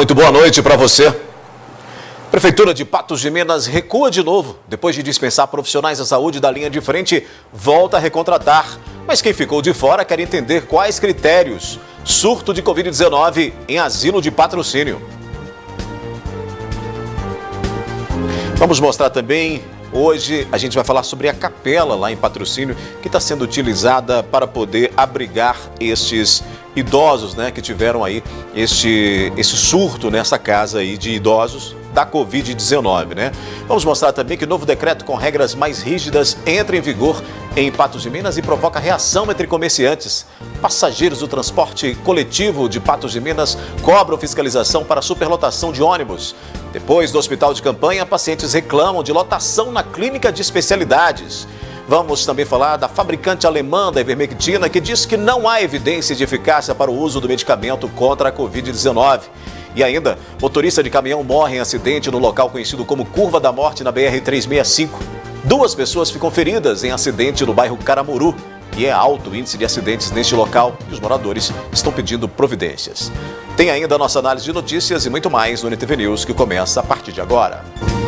muito boa noite para você. Prefeitura de Patos de Minas recua de novo. Depois de dispensar profissionais da saúde da linha de frente, volta a recontratar. Mas quem ficou de fora quer entender quais critérios. Surto de Covid-19 em asilo de patrocínio. Vamos mostrar também, hoje a gente vai falar sobre a capela lá em Patrocínio, que está sendo utilizada para poder abrigar estes idosos, né, que tiveram aí esse surto nessa casa aí de idosos da Covid-19, né? Vamos mostrar também que o novo decreto com regras mais rígidas entra em vigor em Patos de Minas e provoca reação entre comerciantes. Passageiros do transporte coletivo de Patos de Minas cobram fiscalização para superlotação de ônibus. Depois do hospital de campanha, pacientes reclamam de lotação na clínica de especialidades. Vamos também falar da fabricante alemã da ivermectina, que diz que não há evidência de eficácia para o uso do medicamento contra a Covid-19. E ainda, motorista de caminhão morre em acidente no local conhecido como Curva da Morte na BR-365. 2 pessoas ficam feridas em acidente no bairro Caramuru. E é alto o índice de acidentes neste local e os moradores estão pedindo providências. Tem ainda a nossa análise de notícias e muito mais no NTV News, que começa a partir de agora.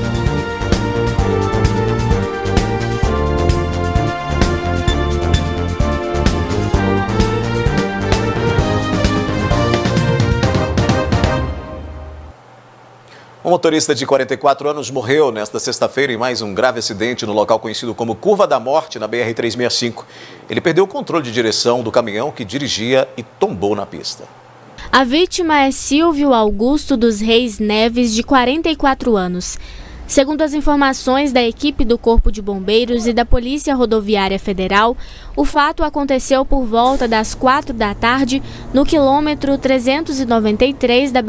Um motorista de 44 anos morreu nesta sexta-feira em mais um grave acidente no local conhecido como Curva da Morte, na BR-365. Ele perdeu o controle de direção do caminhão que dirigia e tombou na pista. A vítima é Silvio Augusto dos Reis Neves, de 44 anos. Segundo as informações da equipe do Corpo de Bombeiros e da Polícia Rodoviária Federal, o fato aconteceu por volta das 4 da tarde no quilômetro 393 da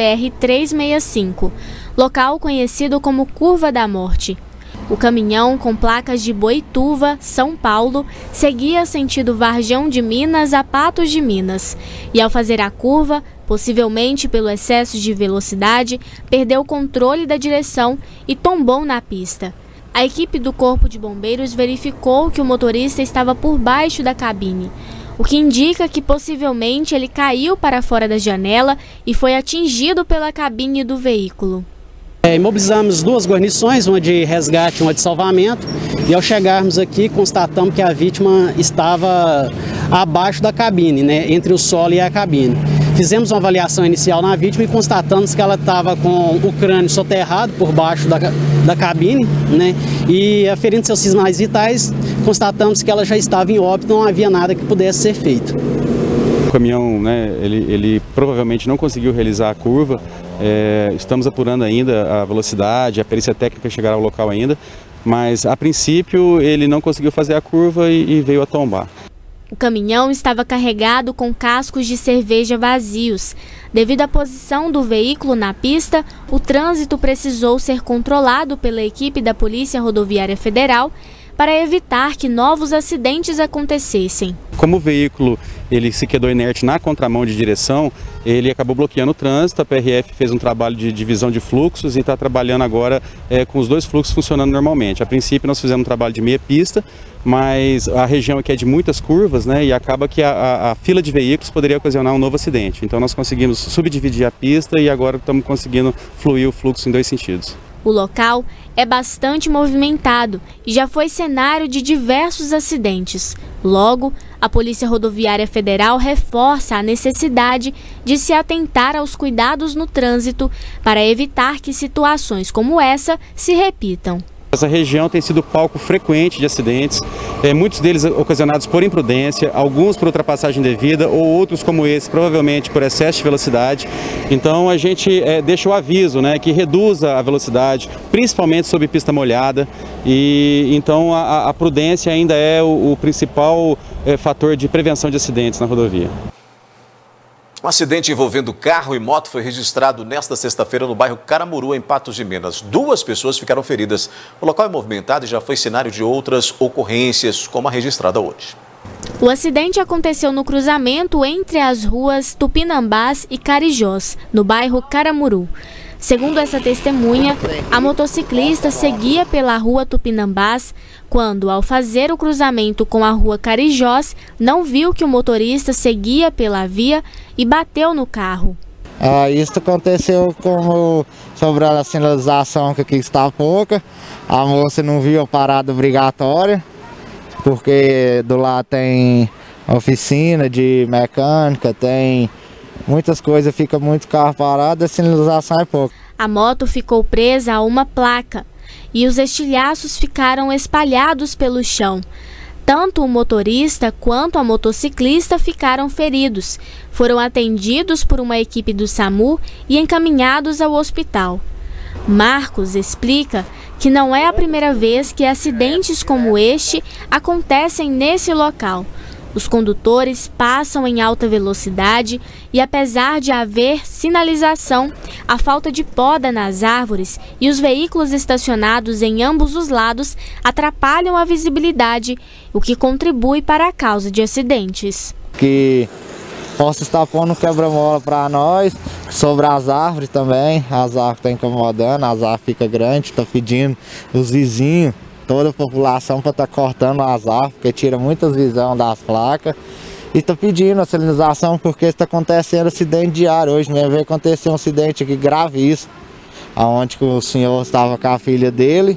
BR-365, local conhecido como Curva da Morte. O caminhão, com placas de Boituva, São Paulo, seguia sentido Varjão de Minas a Patos de Minas e, ao fazer a curva, possivelmente pelo excesso de velocidade, perdeu o controle da direção e tombou na pista. A equipe do Corpo de Bombeiros verificou que o motorista estava por baixo da cabine, o que indica que possivelmente ele caiu para fora da janela e foi atingido pela cabine do veículo. Imobilizamos 2 guarnições, uma de resgate e uma de salvamento, e ao chegarmos aqui constatamos que a vítima estava abaixo da cabine, né, entre o solo e a cabine. Fizemos uma avaliação inicial na vítima e constatamos que ela estava com o crânio soterrado por baixo da cabine, né, e aferindo seus sinais vitais, constatamos que ela já estava em óbito, não havia nada que pudesse ser feito. O caminhão, né, ele provavelmente não conseguiu realizar a curva. Estamos apurando ainda a velocidade, a perícia técnica chegará ao local ainda, mas a princípio ele não conseguiu fazer a curva e veio a tombar. O caminhão estava carregado com cascos de cerveja vazios. Devido à posição do veículo na pista, o trânsito precisou ser controlado pela equipe da Polícia Rodoviária Federal para evitar que novos acidentes acontecessem. Como o veículo ele se quedou inerte na contramão de direção, ele acabou bloqueando o trânsito. A PRF fez um trabalho de divisão de fluxos e está trabalhando agora com os 2 fluxos funcionando normalmente. A princípio nós fizemos um trabalho de meia pista, mas a região aqui é de muitas curvas, né, e acaba que a fila de veículos poderia ocasionar um novo acidente. Então nós conseguimos subdividir a pista e agora estamos conseguindo fluir o fluxo em 2 sentidos. O local é bastante movimentado e já foi cenário de diversos acidentes. Logo, a Polícia Rodoviária Federal reforça a necessidade de se atentar aos cuidados no trânsito para evitar que situações como essa se repitam. Essa região tem sido palco frequente de acidentes, muitos deles ocasionados por imprudência, alguns por ultrapassagem indevida ou outros como esse, provavelmente por excesso de velocidade. Então a gente deixa o aviso, né, que reduza a velocidade, principalmente sob pista molhada, e então a prudência ainda é o principal fator de prevenção de acidentes na rodovia. Um acidente envolvendo carro e moto foi registrado nesta sexta-feira no bairro Caramuru, em Patos de Minas. 2 pessoas ficaram feridas. O local é movimentado e já foi cenário de outras ocorrências, como a registrada hoje. O acidente aconteceu no cruzamento entre as ruas Tupinambás e Carijós, no bairro Caramuru. Segundo essa testemunha, a motociclista seguia pela rua Tupinambás quando, ao fazer o cruzamento com a rua Carijós, não viu que o motorista seguia pela via e bateu no carro. Isso aconteceu como sobre a sinalização que aqui está pouca. A moça não viu a parada obrigatória, porque do lado tem oficina de mecânica, tem muitas coisas, fica muito carro parado, a sinalização é pouca. A moto ficou presa a uma placa e os estilhaços ficaram espalhados pelo chão. Tanto o motorista quanto a motociclista ficaram feridos. Foram atendidos por uma equipe do SAMU e encaminhados ao hospital. Marcos explica que não é a primeira vez que acidentes como este acontecem nesse local. Os condutores passam em alta velocidade e, apesar de haver sinalização, a falta de poda nas árvores e os veículos estacionados em ambos os lados atrapalham a visibilidade, o que contribui para a causa de acidentes. Que possa estar pondo quebra-mola para nós, sobre as árvores também, as árvores estão incomodando, as árvores ficam grandes, estão pedindo os vizinhos, toda a população para estar cortando as árvores, porque tira muitas visões das placas. E está pedindo a sinalização porque está acontecendo acidente diário. Hoje mesmo veio acontecer um acidente aqui gravíssimo, onde o senhor estava com a filha dele.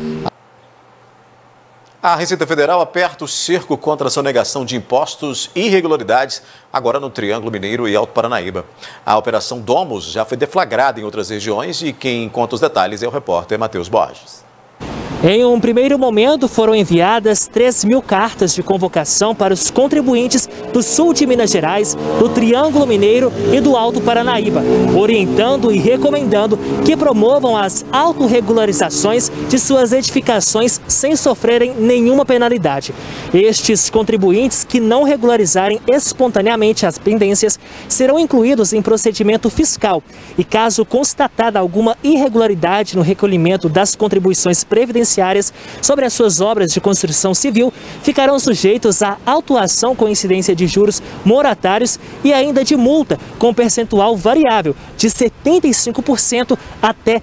A Receita Federal aperta o cerco contra a sonegação de impostos e irregularidades, agora no Triângulo Mineiro e Alto Paranaíba. A Operação Domus já foi deflagrada em outras regiões e quem conta os detalhes é o repórter Matheus Borges. Em um primeiro momento, foram enviadas 3.000 cartas de convocação para os contribuintes do sul de Minas Gerais, do Triângulo Mineiro e do Alto Paranaíba, orientando e recomendando que promovam as autorregularizações de suas edificações sem sofrerem nenhuma penalidade. Estes contribuintes que não regularizarem espontaneamente as pendências serão incluídos em procedimento fiscal e, caso constatada alguma irregularidade no recolhimento das contribuições previdenciárias sobre as suas obras de construção civil, ficarão sujeitos à autuação com incidência de juros moratários e ainda de multa com percentual variável de 75% até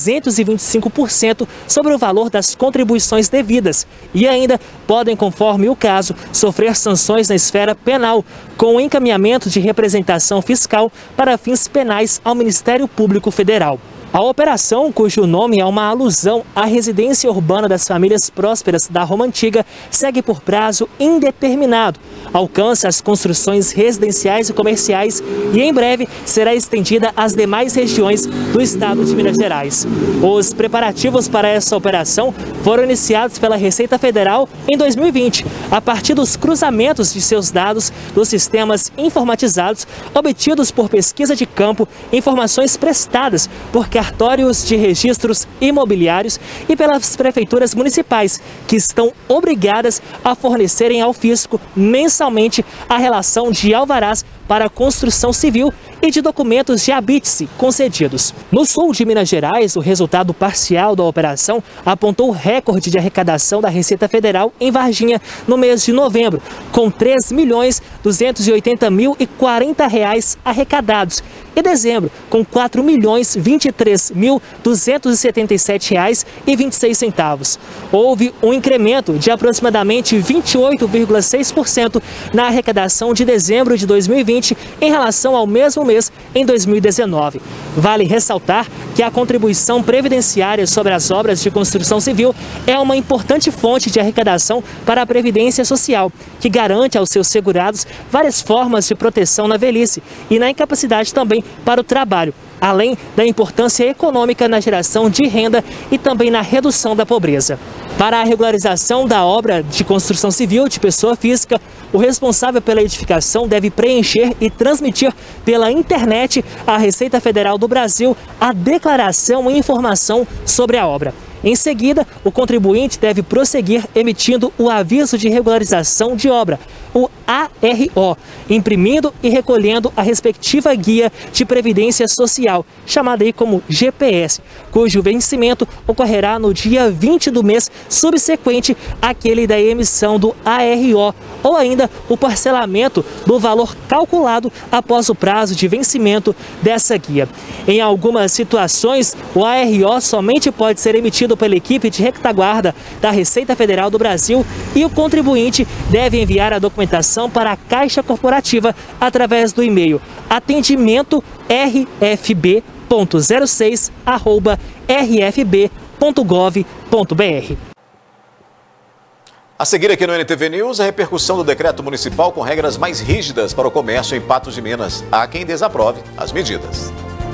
225% sobre o valor das contribuições devidas. E ainda podem, conforme o caso, sofrer sanções na esfera penal, com encaminhamento de representação fiscal para fins penais ao Ministério Público Federal. A operação, cujo nome é uma alusão à residência urbana das famílias prósperas da Roma Antiga, segue por prazo indeterminado, alcança as construções residenciais e comerciais e em breve será estendida às demais regiões do estado de Minas Gerais. Os preparativos para essa operação foram iniciados pela Receita Federal em 2020, a partir dos cruzamentos de seus dados dos sistemas informatizados obtidos por pesquisa de campo, informações prestadas por cartórios de registros imobiliários e pelas prefeituras municipais, que estão obrigadas a fornecerem ao fisco mensalmente a relação de alvarás para construção civil e de documentos de habite-se concedidos. No sul de Minas Gerais, o resultado parcial da operação apontou o recorde de arrecadação da Receita Federal em Varginha no mês de novembro, com R$ 3.280.040 arrecadados, e dezembro, com R$ 4.023.277,26. Houve um incremento de aproximadamente 28,6% na arrecadação de dezembro de 2020 em relação ao mesmo mês em 2019. Vale ressaltar que a contribuição previdenciária sobre as obras de construção civil é uma importante fonte de arrecadação para a Previdência Social, que garante aos seus segurados várias formas de proteção na velhice e na incapacidade também para o trabalho, além da importância econômica na geração de renda e também na redução da pobreza. Para a regularização da obra de construção civil de pessoa física, o responsável pela edificação deve preencher e transmitir pela internet à Receita Federal do Brasil a declaração e informação sobre a obra. Em seguida, o contribuinte deve prosseguir emitindo o aviso de regularização de obra, o ARO, imprimindo e recolhendo a respectiva guia de previdência social, chamada aí como GPS, cujo vencimento ocorrerá no dia 20 do mês subsequente àquele da emissão do ARO, ou ainda o parcelamento do valor calculado após o prazo de vencimento dessa guia. Em algumas situações, o ARO somente pode ser emitido pela equipe de retaguarda da Receita Federal do Brasil e o contribuinte deve enviar a documentação para a Caixa Corporativa através do e-mail atendimento rfb.06@rfb.gov.br. A seguir aqui no NTV News, a repercussão do decreto municipal com regras mais rígidas para o comércio em Patos de Minas. Há quem desaprove as medidas.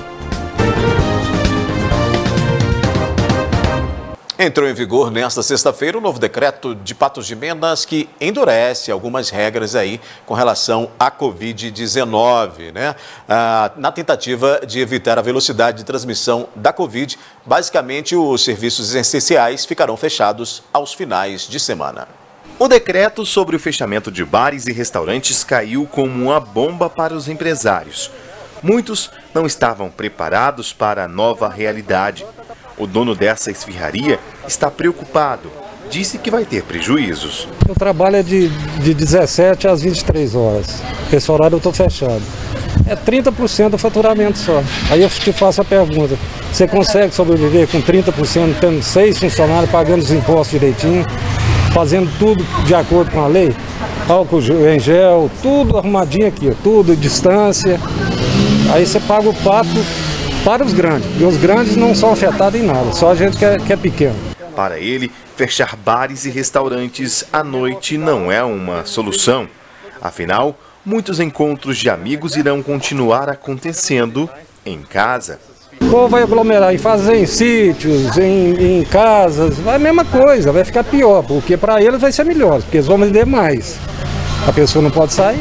Entrou em vigor nesta sexta-feira o novo decreto de Patos de Minas que endurece algumas regras aí com relação à Covid-19, né? Na tentativa de evitar a velocidade de transmissão da Covid, basicamente os serviços essenciais ficarão fechados aos finais de semana. O decreto sobre o fechamento de bares e restaurantes caiu como uma bomba para os empresários. Muitos não estavam preparados para a nova realidade. O dono dessa esfirraria está preocupado. Disse que vai ter prejuízos. O trabalho é de 17 às 23 horas. Esse horário eu estou fechado. É 30% do faturamento só. Aí eu te faço a pergunta. Você consegue sobreviver com 30%, tendo 6 funcionários, pagando os impostos direitinho, fazendo tudo de acordo com a lei? Álcool em gel, tudo arrumadinho aqui, tudo, distância. Aí você paga o pato para os grandes, e os grandes não são afetados em nada, só a gente que é pequeno. Para ele, fechar bares e restaurantes à noite não é uma solução. Afinal, muitos encontros de amigos irão continuar acontecendo em casa. O povo vai aglomerar e fazer em sítios, em casas, vai a mesma coisa, vai ficar pior, porque para eles vai ser melhor, porque eles vão vender mais. A pessoa não pode sair.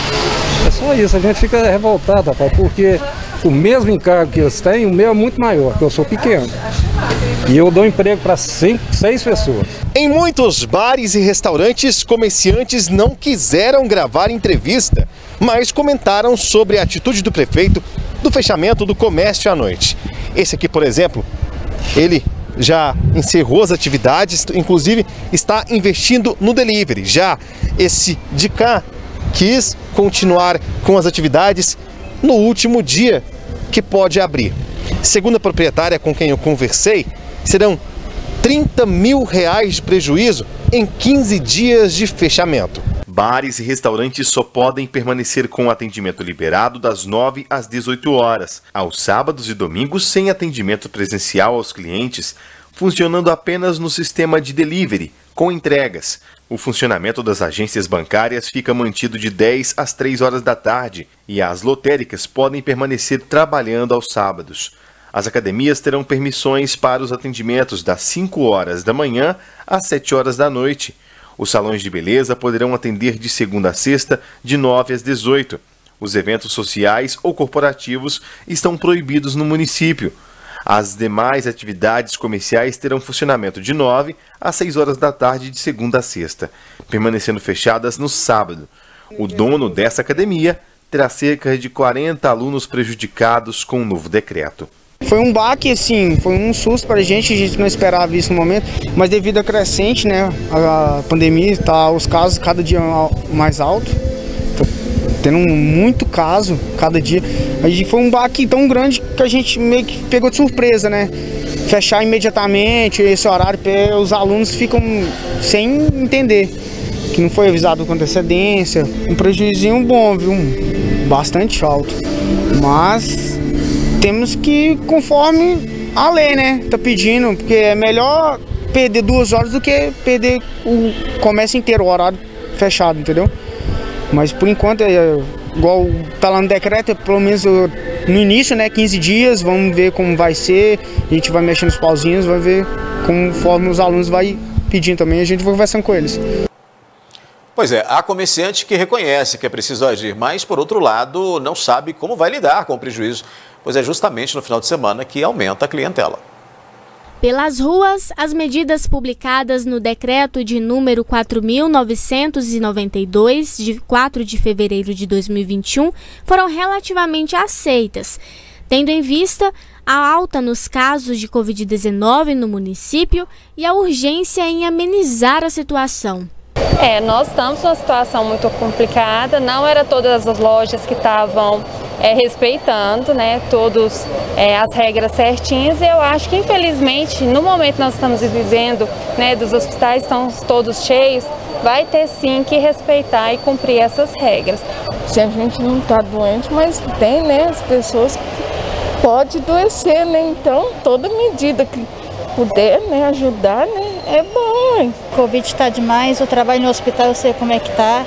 É só isso, a gente fica revoltado, rapaz, porque o mesmo encargo que eles têm, o meu é muito maior, porque eu sou pequeno. E eu dou emprego para 6 pessoas. Em muitos bares e restaurantes, comerciantes não quiseram gravar entrevista, mas comentaram sobre a atitude do prefeito do fechamento do comércio à noite. Esse aqui, por exemplo, ele já encerrou as atividades, inclusive está investindo no delivery. Já esse de cá quis continuar com as atividades no último dia que pode abrir. Segundo a proprietária com quem eu conversei, serão R$30 mil de prejuízo em 15 dias de fechamento. Bares e restaurantes só podem permanecer com atendimento liberado das 9 às 18 horas. Aos sábados e domingos, sem atendimento presencial aos clientes, funcionando apenas no sistema de delivery, com entregas. O funcionamento das agências bancárias fica mantido de 10 às 3 horas da tarde e as lotéricas podem permanecer trabalhando aos sábados. As academias terão permissões para os atendimentos das 5 horas da manhã às 7 horas da noite. Os salões de beleza poderão atender de segunda a sexta, de 9 às 18. Os eventos sociais ou corporativos estão proibidos no município. As demais atividades comerciais terão funcionamento de 9 às 6 horas da tarde de segunda a sexta, permanecendo fechadas no sábado. O dono dessa academia terá cerca de 40 alunos prejudicados com o novo decreto. Foi um baque, assim, foi um susto para a gente não esperava isso no momento, mas devido à crescente, né, a pandemia, tá, os casos cada dia mais altos, tendo muito caso cada dia. Aí foi um baque tão grande que a gente meio que pegou de surpresa, né? Fechar imediatamente esse horário, os alunos ficam sem entender, que não foi avisado com antecedência. Um prejuízo bom, viu? Bastante alto. Mas temos que, conforme a lei, né? Tá pedindo, porque é melhor perder 2 horas do que perder o comércio inteiro, o horário fechado, entendeu? Mas por enquanto, igual tá lá no decreto, pelo menos no início, né, 15 dias, vamos ver como vai ser, a gente vai mexendo os pauzinhos, vai ver conforme os alunos vai pedindo também, a gente vai conversando com eles. Pois é, há comerciante que reconhece que é preciso agir, mas por outro lado não sabe como vai lidar com o prejuízo, pois é justamente no final de semana que aumenta a clientela. Pelas ruas, as medidas publicadas no decreto de número 4.992, de 4 de fevereiro de 2021, foram relativamente aceitas, tendo em vista a alta nos casos de Covid-19 no município e a urgência em amenizar a situação. Nós estamos numa situação muito complicada, não era todas as lojas que estavam respeitando, né, todas as regras certinhas, e eu acho que infelizmente no momento que nós estamos vivendo, né, dos hospitais estão todos cheios, vai ter sim que respeitar e cumprir essas regras. Se a gente não está doente, mas tem, né, as pessoas que podem adoecer, né? Então, toda medida que puder, né, ajudar, né, é bom, hein? Covid está demais, eu trabalho no hospital, eu sei como é que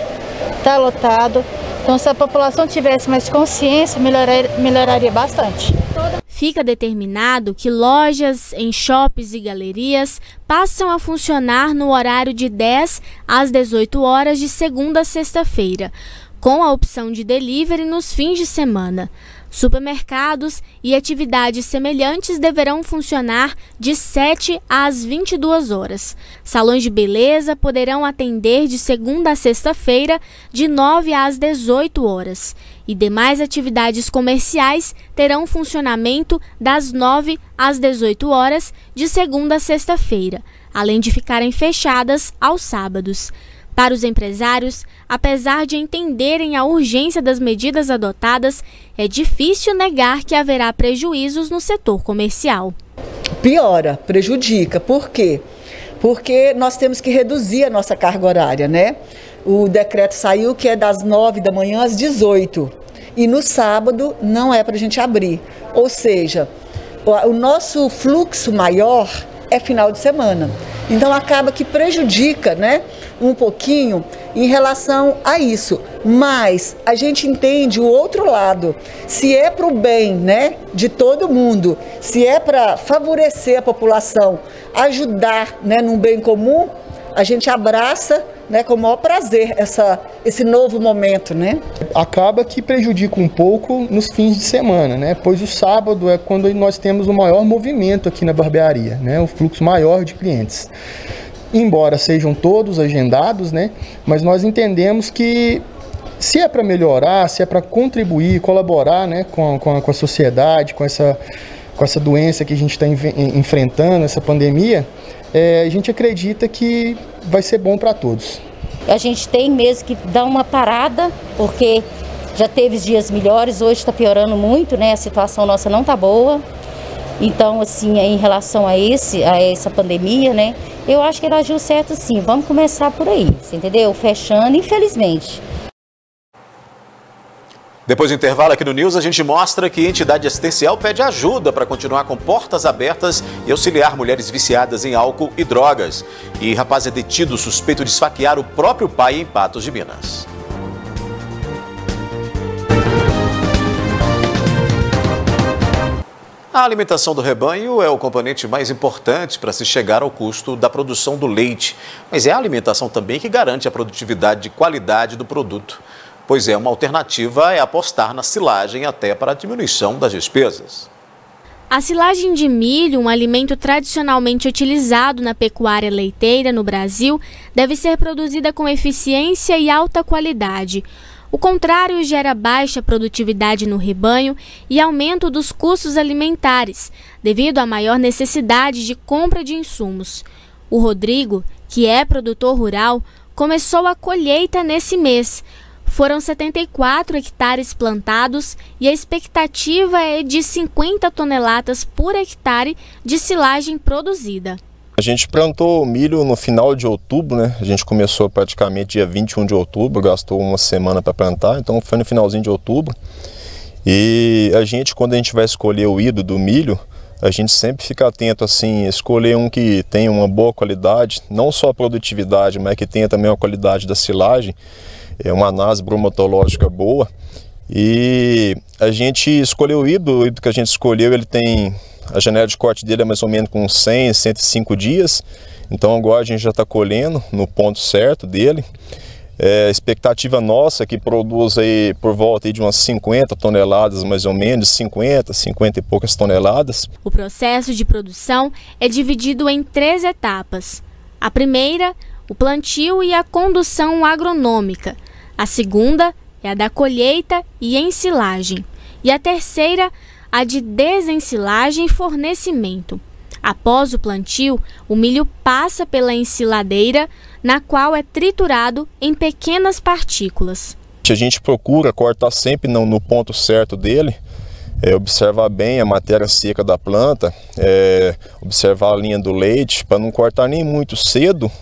tá lotado. Então, se a população tivesse mais consciência, melhoraria bastante. Fica determinado que lojas em shoppings e galerias passam a funcionar no horário de 10 às 18 horas de segunda a sexta-feira, com a opção de delivery nos fins de semana. Supermercados e atividades semelhantes deverão funcionar de 7 às 22 horas. Salões de beleza poderão atender de segunda a sexta-feira, de 9 às 18 horas. E demais atividades comerciais terão funcionamento das 9 às 18 horas, de segunda a sexta-feira, além de ficarem fechadas aos sábados. Para os empresários, apesar de entenderem a urgência das medidas adotadas, é difícil negar que haverá prejuízos no setor comercial. Piora, prejudica. Por quê? Porque nós temos que reduzir a nossa carga horária, né? O decreto saiu que é das 9 da manhã às 18. E no sábado não é para a gente abrir. Ou seja, o nosso fluxo maior é final de semana. Então acaba que prejudica, né, um pouquinho em relação a isso. Mas a gente entende o outro lado. Se é para o bem, né, de todo mundo, se é para favorecer a população, ajudar, né, num bem comum, a gente abraça, né, com o maior prazer esse novo momento, né? Acaba que prejudica um pouco nos fins de semana, né? Pois o sábado é quando nós temos o maior movimento aqui na barbearia, né? O fluxo maior de clientes. Embora sejam todos agendados, né? Mas nós entendemos que se é para melhorar, se é para contribuir, colaborar, né, com a sociedade, com essa doença que a gente está enfrentando, essa pandemia, a gente acredita que vai ser bom para todos. A gente tem mesmo que dar uma parada, porque já teve dias melhores, hoje está piorando muito, né? A situação nossa não está boa. Então, assim, em relação a essa pandemia, né? Eu acho que ela agiu certo, sim. Vamos começar por aí, você entendeu? Fechando, infelizmente. Depois do intervalo aqui no News, a gente mostra que a entidade assistencial pede ajuda para continuar com portas abertas e auxiliar mulheres viciadas em álcool e drogas. E rapaz é detido suspeito de esfaquear o próprio pai em Patos de Minas. A alimentação do rebanho é o componente mais importante para se chegar ao custo da produção do leite. Mas é a alimentação também que garante a produtividade e qualidade do produto. Pois é, uma alternativa é apostar na silagem até para a diminuição das despesas. A silagem de milho, um alimento tradicionalmente utilizado na pecuária leiteira no Brasil, deve ser produzida com eficiência e alta qualidade. O contrário gera baixa produtividade no rebanho e aumento dos custos alimentares, devido à maior necessidade de compra de insumos. O Rodrigo, que é produtor rural, começou a colheita nesse mês. Foram 74 hectares plantados e a expectativa é de 50 toneladas por hectare de silagem produzida. A gente plantou milho no final de outubro, né? A gente começou praticamente dia 21 de outubro, gastou uma semana para plantar, então foi no finalzinho de outubro. E a gente, quando a gente vai escolher o híbrido do milho, a gente sempre fica atento assim, escolher um que tenha uma boa qualidade, não só a produtividade, mas que tenha também a qualidade da silagem. É uma análise bromatológica boa e a gente escolheu o híbrido que a gente escolheu, ele tem, a janela de corte dele é mais ou menos com 100, 105 dias, então agora a gente já está colhendo no ponto certo dele. A expectativa nossa é que produz aí por volta aí de umas 50 toneladas mais ou menos, 50 e poucas toneladas. O processo de produção é dividido em 3 etapas. A primeira, o plantio e a condução agronômica. A segunda é a da colheita e ensilagem. E a terceira, a de desensilagem e fornecimento. Após o plantio, o milho passa pela ensiladeira, na qual é triturado em pequenas partículas. A gente procura cortar sempre no ponto certo dele, observar bem a matéria seca da planta, observar a linha do leite, para não cortar nem muito cedo,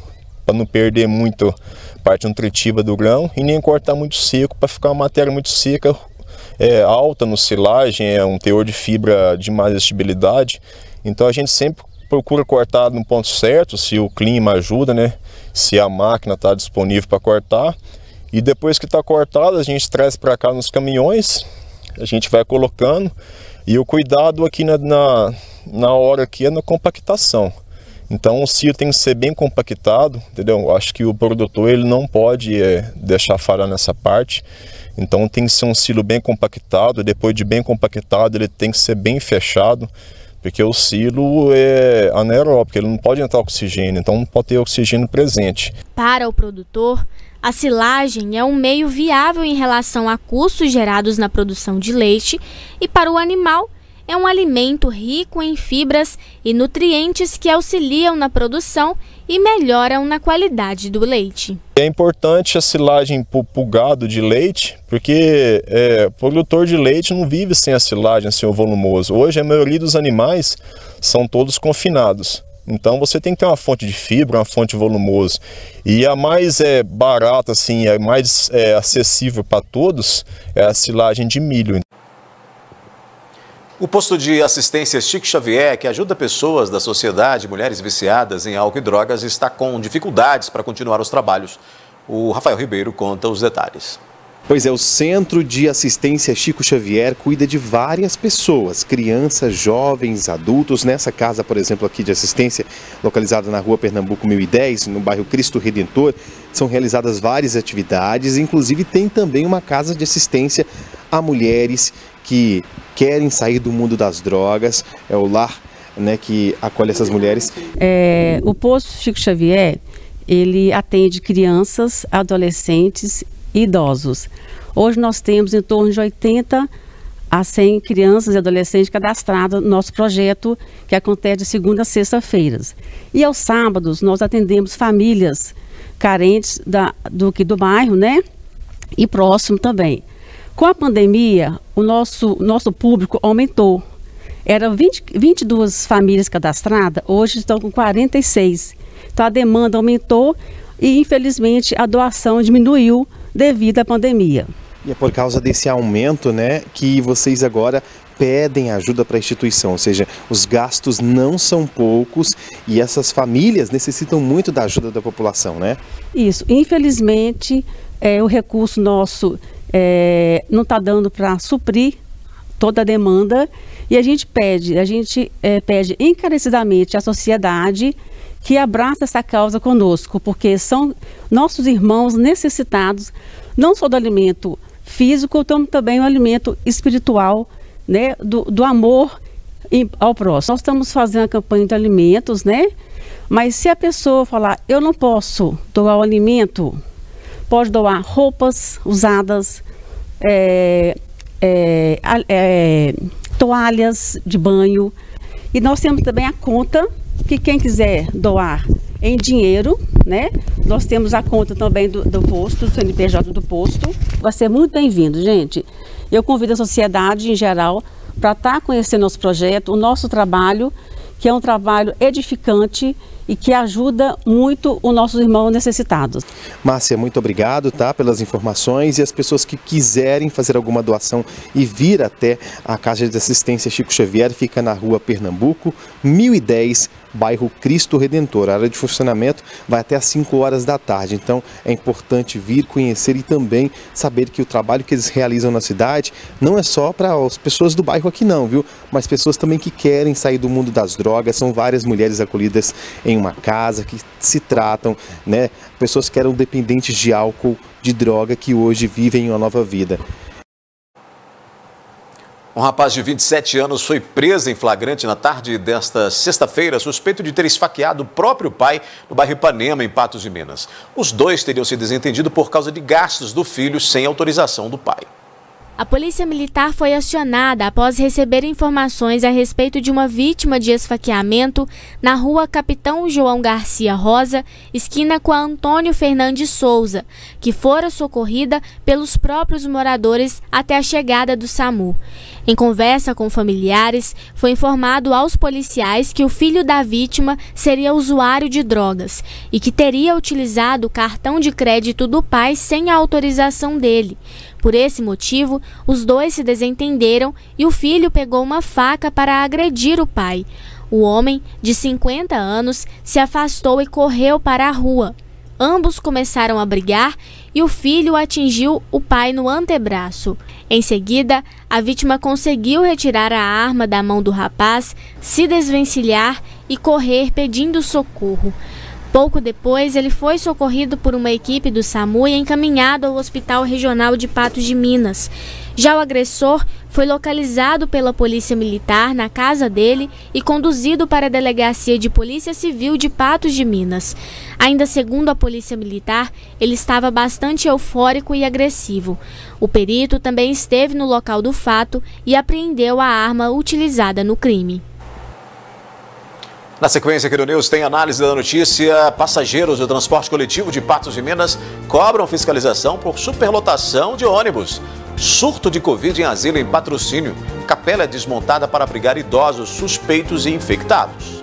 para não perder muito parte nutritiva do grão e nem cortar muito seco, para ficar uma matéria muito seca, alta no silagem, um teor de fibra de mais estibilidade. Então a gente sempre procura cortar no ponto certo, se o clima ajuda, né? Se a máquina está disponível para cortar. E depois que está cortado, a gente traz para cá nos caminhões, a gente vai colocando. E o cuidado aqui na hora aqui é na compactação. Então o silo tem que ser bem compactado, entendeu? Eu acho que o produtor ele não pode deixar falhar nessa parte. Então tem que ser um silo bem compactado. Depois de bem compactado, ele tem que ser bem fechado, porque o silo é anaeróbico, ele não pode entrar oxigênio, então não pode ter oxigênio presente. Para o produtor, a silagem é um meio viável em relação a custos gerados na produção de leite e para o animal é um alimento rico em fibras e nutrientes que auxiliam na produção e melhoram na qualidade do leite. É importante a silagem para o gado de leite, porque o produtor de leite não vive sem a silagem, sem o volumoso. Hoje a maioria dos animais são todos confinados. Então você tem que ter uma fonte de fibra, uma fonte de volumoso. E a mais barata, assim, a mais acessível para todos é a silagem de milho. O posto de assistência Chico Xavier, que ajuda pessoas da sociedade, mulheres viciadas em álcool e drogas, está com dificuldades para continuar os trabalhos. O Rafael Ribeiro conta os detalhes. Pois é, o Centro de Assistência Chico Xavier cuida de várias pessoas, crianças, jovens, adultos. Nessa casa, por exemplo, aqui de assistência, localizada na rua Pernambuco 1010, no bairro Cristo Redentor, são realizadas várias atividades, inclusive tem também uma casa de assistência a mulheres que querem sair do mundo das drogas. É o lar, né, que acolhe essas mulheres. O posto Chico Xavier, ele atende crianças, adolescentes e idosos. Hoje nós temos em torno de 80 a 100 crianças e adolescentes cadastrados no nosso projeto, que acontece de segunda a sexta-feiras. E aos sábados nós atendemos famílias carentes do bairro, né? E próximo também. Com a pandemia, o nosso público aumentou. Eram 22 famílias cadastradas, hoje estão com 46. Então a demanda aumentou e, infelizmente, a doação diminuiu devido à pandemia. E é por causa desse aumento, né, que vocês agora pedem ajuda para a instituição, ou seja, os gastos não são poucos e essas famílias necessitam muito da ajuda da população, né? Isso, infelizmente, o recurso nosso não está dando para suprir toda a demanda e a gente pede encarecidamente à sociedade que abraça essa causa conosco, porque são nossos irmãos necessitados, não só do alimento físico, como também o alimento espiritual, né, do amor ao próximo. Nós estamos fazendo a campanha de alimentos, né, mas se a pessoa falar, eu não posso doar o alimento, pode doar roupas usadas, toalhas de banho. E nós temos também a conta, que quem quiser doar em dinheiro, né? Nós temos a conta também do posto, do CNPJ do posto. Vai ser muito bem-vindo, gente. Eu convido a sociedade em geral para estar conhecendo nosso projeto, o nosso trabalho, que é um trabalho edificante e que ajuda muito os nossos irmãos necessitados. Márcia, muito obrigado, tá, pelas informações, e as pessoas que quiserem fazer alguma doação e vir até a Casa de Assistência Chico Xavier, fica na rua Pernambuco 1010, bairro Cristo Redentor. A área de funcionamento vai até às 5 horas da tarde, então é importante vir conhecer e também saber que o trabalho que eles realizam na cidade não é só para as pessoas do bairro aqui não, viu? Mas pessoas também que querem sair do mundo das drogas. São várias mulheres acolhidas em uma casa que se tratam, né? Pessoas que eram dependentes de álcool, de droga, que hoje vivem uma nova vida. Um rapaz de 27 anos foi preso em flagrante na tarde desta sexta-feira, suspeito de ter esfaqueado o próprio pai no bairro Ipanema, em Patos de Minas. Os dois teriam se desentendido por causa de gastos do filho sem autorização do pai. A Polícia Militar foi acionada após receber informações a respeito de uma vítima de esfaqueamento na rua Capitão João Garcia Rosa, esquina com a Antônio Fernandes Souza, que fora socorrida pelos próprios moradores até a chegada do SAMU. Em conversa com familiares, foi informado aos policiais que o filho da vítima seria usuário de drogas e que teria utilizado o cartão de crédito do pai sem a autorização dele. Por esse motivo, os dois se desentenderam e o filho pegou uma faca para agredir o pai. O homem, de 50 anos, se afastou e correu para a rua. Ambos começaram a brigar e o filho atingiu o pai no antebraço. Em seguida, a vítima conseguiu retirar a arma da mão do rapaz, se desvencilhar e correr pedindo socorro. Pouco depois, ele foi socorrido por uma equipe do SAMU e encaminhado ao Hospital Regional de Patos de Minas. Já o agressor foi localizado pela Polícia Militar na casa dele e conduzido para a Delegacia de Polícia Civil de Patos de Minas. Ainda segundo a Polícia Militar, ele estava bastante eufórico e agressivo. O perito também esteve no local do fato e apreendeu a arma utilizada no crime. Na sequência aqui do News tem análise da notícia. Passageiros do transporte coletivo de Patos de Minas cobram fiscalização por superlotação de ônibus. Surto de Covid em asilo em Patrocínio. Capela é desmontada para abrigar idosos suspeitos e infectados.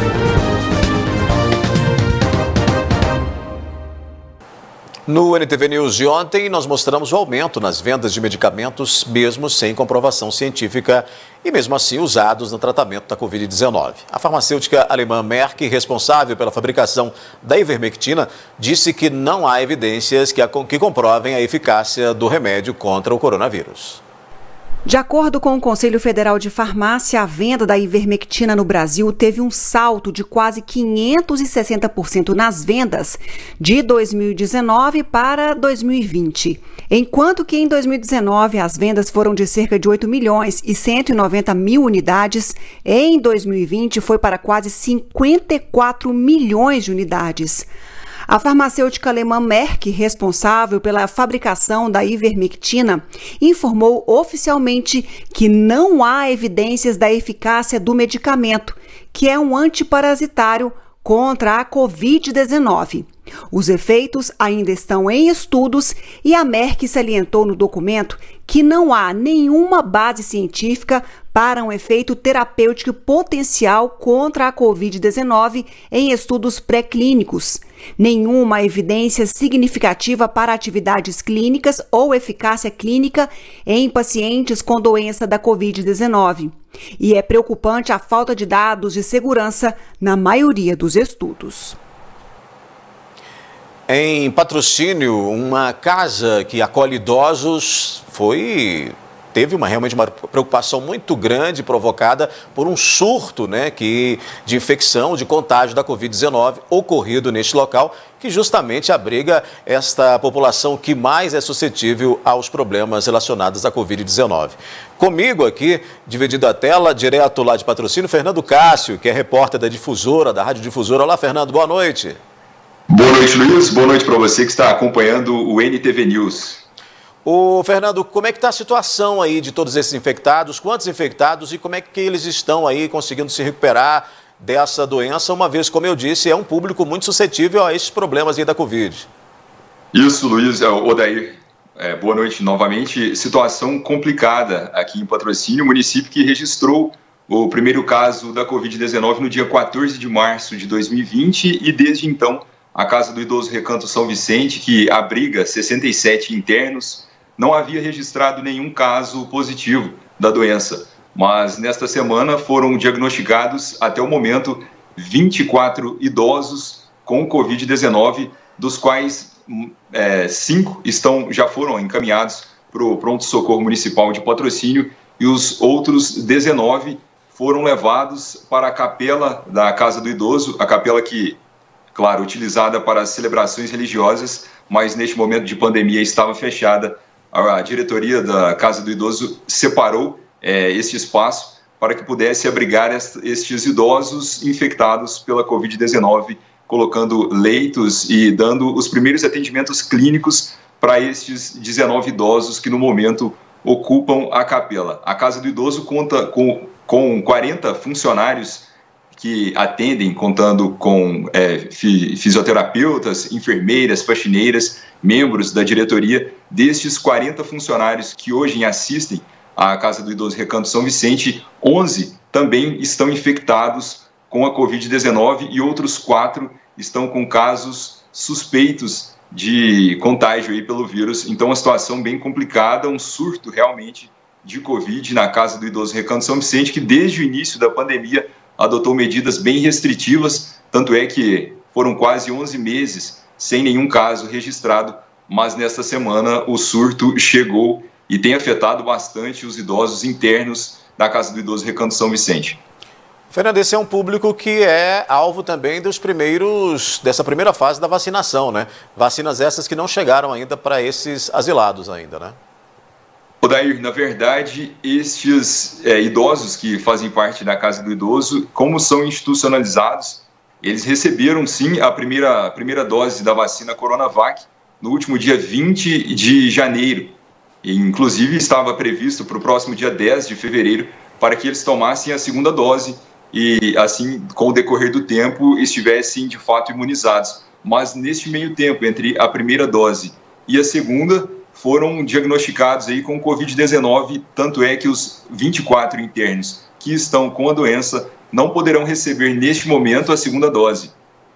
No NTV News de ontem, nós mostramos o aumento nas vendas de medicamentos, mesmo sem comprovação científica e mesmo assim usados no tratamento da Covid-19. A farmacêutica alemã Merck, responsável pela fabricação da ivermectina, disse que não há evidências que comprovem a eficácia do remédio contra o coronavírus. De acordo com o Conselho Federal de Farmácia, a venda da ivermectina no Brasil teve um salto de quase 560% nas vendas de 2019 para 2020. Enquanto que em 2019 as vendas foram de cerca de 8 milhões e 190 mil unidades, em 2020 foi para quase 54 milhões de unidades. A farmacêutica alemã Merck, responsável pela fabricação da ivermectina, informou oficialmente que não há evidências da eficácia do medicamento, que é um antiparasitário contra a Covid-19. Os efeitos ainda estão em estudos e a Merck salientou no documento que não há nenhuma base científica para um efeito terapêutico potencial contra a Covid-19 em estudos pré-clínicos. Nenhuma evidência significativa para atividades clínicas ou eficácia clínica em pacientes com doença da Covid-19. E é preocupante a falta de dados de segurança na maioria dos estudos. Em Patrocínio, uma casa que acolhe idosos teve realmente uma preocupação muito grande provocada por um surto de infecção, de contágio da Covid-19 ocorrido neste local, que justamente abriga esta população que mais é suscetível aos problemas relacionados à Covid-19. Comigo aqui, dividindo a tela, direto lá de Patrocínio, Fernando Cássio, que é repórter da Difusora, da Rádio Difusora. Olá, Fernando, boa noite. Boa noite, Luiz. Boa noite para você que está acompanhando o NTV News. Ô, Fernando, como é que está a situação aí de todos esses infectados? Quantos infectados e como é que eles estão aí conseguindo se recuperar dessa doença, uma vez, como eu disse, é um público muito suscetível a esses problemas aí da Covid? Isso, Luiz. Odair, boa noite novamente. Situação complicada aqui em Patrocínio, município que registrou o primeiro caso da Covid-19 no dia 14 de março de 2020 e desde então a Casa do Idoso Recanto São Vicente, que abriga 67 internos, não havia registrado nenhum caso positivo da doença. Mas nesta semana foram diagnosticados, até o momento, 24 idosos com Covid-19, dos quais 5 já foram encaminhados para o pronto-socorro municipal de Patrocínio e os outros 19 foram levados para a capela da Casa do Idoso, a capela que, claro, utilizada para as celebrações religiosas, mas neste momento de pandemia estava fechada. A diretoria da Casa do Idoso separou este espaço para que pudesse abrigar estes idosos infectados pela Covid-19, colocando leitos e dando os primeiros atendimentos clínicos para estes 19 idosos que no momento ocupam a capela. A Casa do Idoso conta com 40 funcionários que atendem, contando com fisioterapeutas, enfermeiras, faxineiras, membros da diretoria. Destes 40 funcionários que hoje assistem à Casa do Idoso Recanto São Vicente, 11 também estão infectados com a Covid-19 e outros 4 estão com casos suspeitos de contágio aí pelo vírus. Então, uma situação bem complicada, um surto realmente de Covid na Casa do Idoso Recanto São Vicente, que desde o início da pandemia adotou medidas bem restritivas, tanto é que foram quase 11 meses sem nenhum caso registrado, mas nesta semana o surto chegou e tem afetado bastante os idosos internos da Casa do Idoso Recanto São Vicente. Fernando, esse é um público que é alvo também dessa primeira fase da vacinação, né? Vacinas essas que não chegaram ainda para esses asilados ainda, né? Odair, na verdade, estes idosos que fazem parte da Casa do Idoso, como são institucionalizados, eles receberam sim a primeira dose da vacina Coronavac no último dia 20 de janeiro. E, inclusive, estava previsto para o próximo dia 10 de fevereiro para que eles tomassem a segunda dose e, assim, com o decorrer do tempo, estivessem de fato imunizados. Mas, neste meio tempo, entre a primeira dose e a segunda, foram diagnosticados aí com Covid-19, tanto é que os 24 internos que estão com a doença não poderão receber, neste momento, a segunda dose.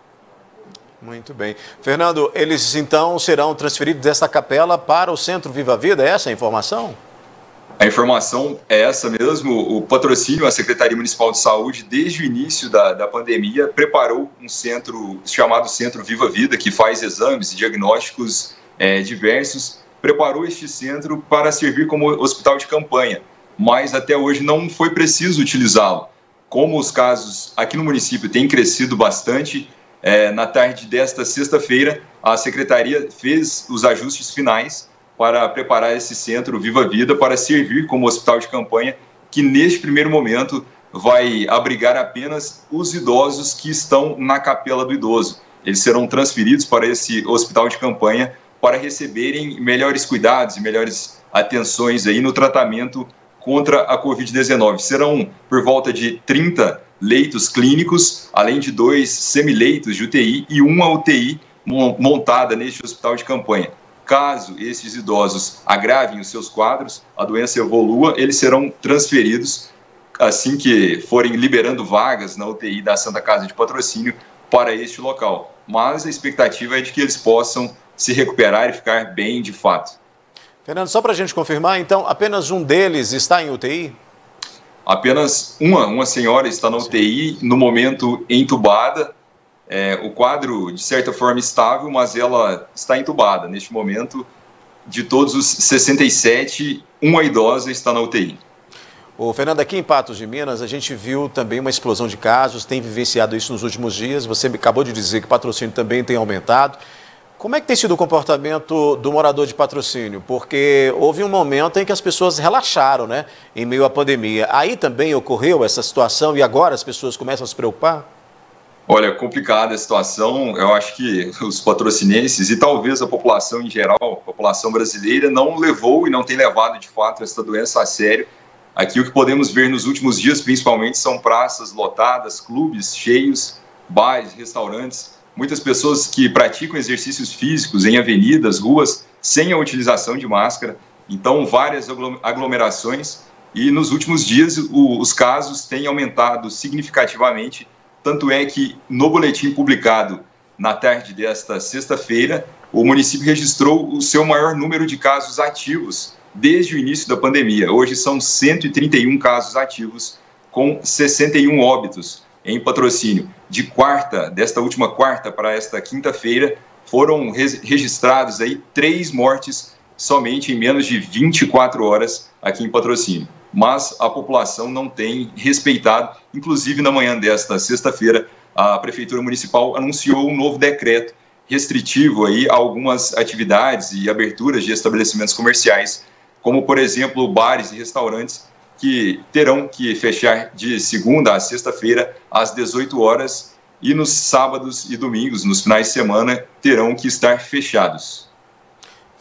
Muito bem. Fernando, eles então serão transferidos dessa capela para o Centro Viva Vida, é essa a informação? A informação é essa mesmo. O patrocínio, a Secretaria Municipal de Saúde, desde o início da pandemia, preparou um centro chamado Centro Viva Vida, que faz exames e diagnósticos diversos, preparou este centro para servir como hospital de campanha, mas até hoje não foi preciso utilizá-lo. Como os casos aqui no município têm crescido bastante, na tarde desta sexta-feira, a Secretaria fez os ajustes finais para preparar esse centro Viva Vida para servir como hospital de campanha, que neste primeiro momento vai abrigar apenas os idosos que estão na Capela do Idoso. Eles serão transferidos para esse hospital de campanha para receberem melhores cuidados e melhores atenções aí no tratamento contra a Covid-19. Serão por volta de 30 leitos clínicos, além de 2 semileitos de UTI e uma UTI montada neste hospital de campanha. Caso esses idosos agravem os seus quadros, a doença evolua, eles serão transferidos assim que forem liberando vagas na UTI da Santa Casa de Patrocínio para este local. Mas a expectativa é de que eles possam se recuperar e ficar bem de fato. Fernando, só para a gente confirmar, então, apenas um deles está em UTI? Apenas uma senhora está na UTI, no momento entubada. O quadro, de certa forma, estável, mas ela está entubada. Neste momento, de todos os 67, uma idosa está na UTI. Fernando, aqui em Patos de Minas, a gente viu também uma explosão de casos, tem vivenciado isso nos últimos dias. Você acabou de dizer que o patrocínio também tem aumentado. Como é que tem sido o comportamento do morador de Patrocínio? Porque houve um momento em que as pessoas relaxaram, né, em meio à pandemia. Aí também ocorreu essa situação e agora as pessoas começam a se preocupar? Olha, complicada a situação. Eu acho que os patrocinenses e talvez a população em geral, a população brasileira, não levou e não tem levado de fato essa doença a sério. Aqui o que podemos ver nos últimos dias, principalmente, são praças lotadas, clubes cheios, bares, restaurantes. Muitas pessoas que praticam exercícios físicos em avenidas, ruas, sem a utilização de máscara. Então, várias aglomerações. E nos últimos dias, os casos têm aumentado significativamente. Tanto é que, no boletim publicado na tarde desta sexta-feira, o município registrou o seu maior número de casos ativos desde o início da pandemia. Hoje são 131 casos ativos, com 61 óbitos em Patrocínio. Desta última quarta para esta quinta-feira, foram registrados aí 3 mortes somente em menos de 24 horas aqui em Patrocínio. Mas a população não tem respeitado. Inclusive, na manhã desta sexta-feira, a Prefeitura Municipal anunciou um novo decreto restritivo aí a algumas atividades e aberturas de estabelecimentos comerciais, como, por exemplo, bares e restaurantes, que terão que fechar de segunda a sexta-feira às 18 horas e nos sábados e domingos, nos finais de semana, terão que estar fechados.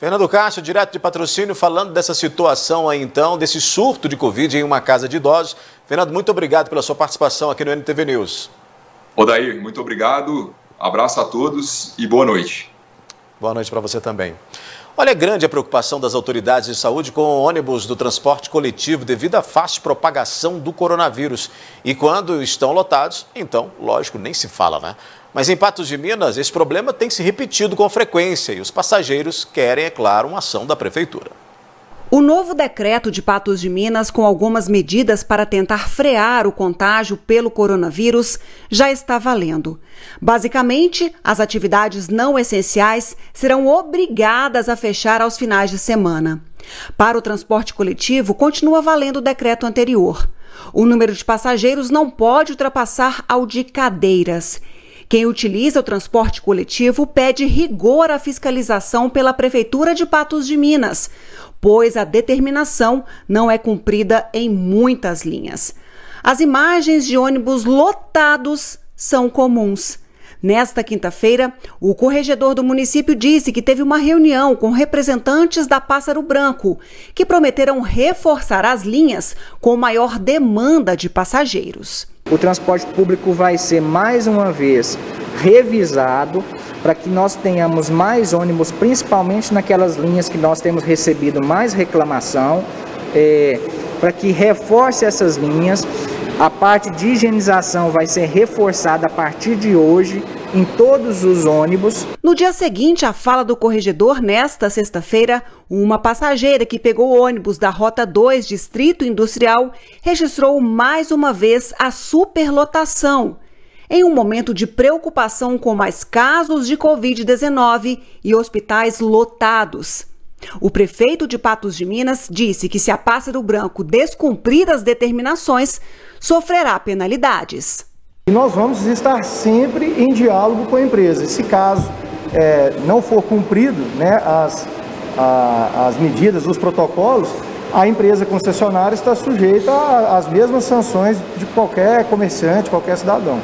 Fernando Castro, direto de Patrocínio, falando dessa situação aí então, desse surto de Covid em uma casa de idosos. Fernando, muito obrigado pela sua participação aqui no NTV News. Odair, muito obrigado, abraço a todos e boa noite. Boa noite para você também. Olha, é grande a preocupação das autoridades de saúde com ônibus do transporte coletivo devido à fácil propagação do coronavírus. E quando estão lotados, então, lógico, nem se fala, né? Mas em Patos de Minas, esse problema tem se repetido com frequência e os passageiros querem, é claro, uma ação da prefeitura. O novo decreto de Patos de Minas, com algumas medidas para tentar frear o contágio pelo coronavírus, já está valendo. Basicamente, as atividades não essenciais serão obrigadas a fechar aos finais de semana. Para o transporte coletivo, continua valendo o decreto anterior. O número de passageiros não pode ultrapassar ao de cadeiras. Quem utiliza o transporte coletivo pede rigor à fiscalização pela Prefeitura de Patos de Minas, pois a determinação não é cumprida em muitas linhas. As imagens de ônibus lotados são comuns. Nesta quinta-feira, o corregedor do município disse que teve uma reunião com representantes da Pássaro Branco, que prometeram reforçar as linhas com maior demanda de passageiros. O transporte público vai ser mais uma vez revisado para que nós tenhamos mais ônibus, principalmente naquelas linhas que nós temos recebido mais reclamação, para que reforce essas linhas. A parte de higienização vai ser reforçada a partir de hoje em todos os ônibus. No dia seguinte à fala do corregedor, nesta sexta-feira, uma passageira que pegou o ônibus da Rota 2, Distrito Industrial, registrou mais uma vez a superlotação. Em um momento de preocupação com mais casos de Covid-19 e hospitais lotados. O prefeito de Patos de Minas disse que se a Pássaro Branco descumprir as determinações, sofrerá penalidades. Nós vamos estar sempre em diálogo com a empresa. Se caso não for cumprido, né, as medidas, os protocolos, a empresa concessionária está sujeita às mesmas sanções de qualquer comerciante, qualquer cidadão.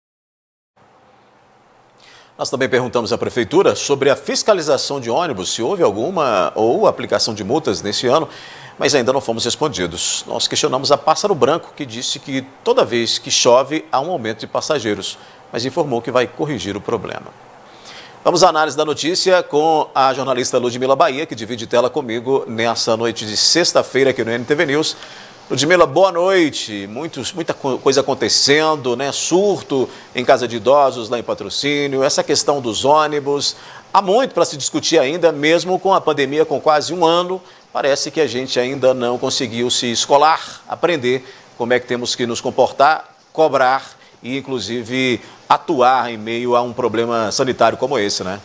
Nós também perguntamos à Prefeitura sobre a fiscalização de ônibus, se houve alguma ou aplicação de multas nesse ano, mas ainda não fomos respondidos. Nós questionamos a Pássaro Branco, que disse que toda vez que chove há um aumento de passageiros, mas informou que vai corrigir o problema. Vamos à análise da notícia com a jornalista Ludmila Bahia, que divide tela comigo nessa noite de sexta-feira aqui no NTV News. Ludmila, boa noite. Muita coisa acontecendo, né? Surto em casa de idosos lá em Patrocínio, essa questão dos ônibus. Há muito para se discutir ainda, mesmo com a pandemia com quase um ano. Parece que a gente ainda não conseguiu se escolar, aprender como é que temos que nos comportar, cobrar e, inclusive, atuar em meio a um problema sanitário como esse, né?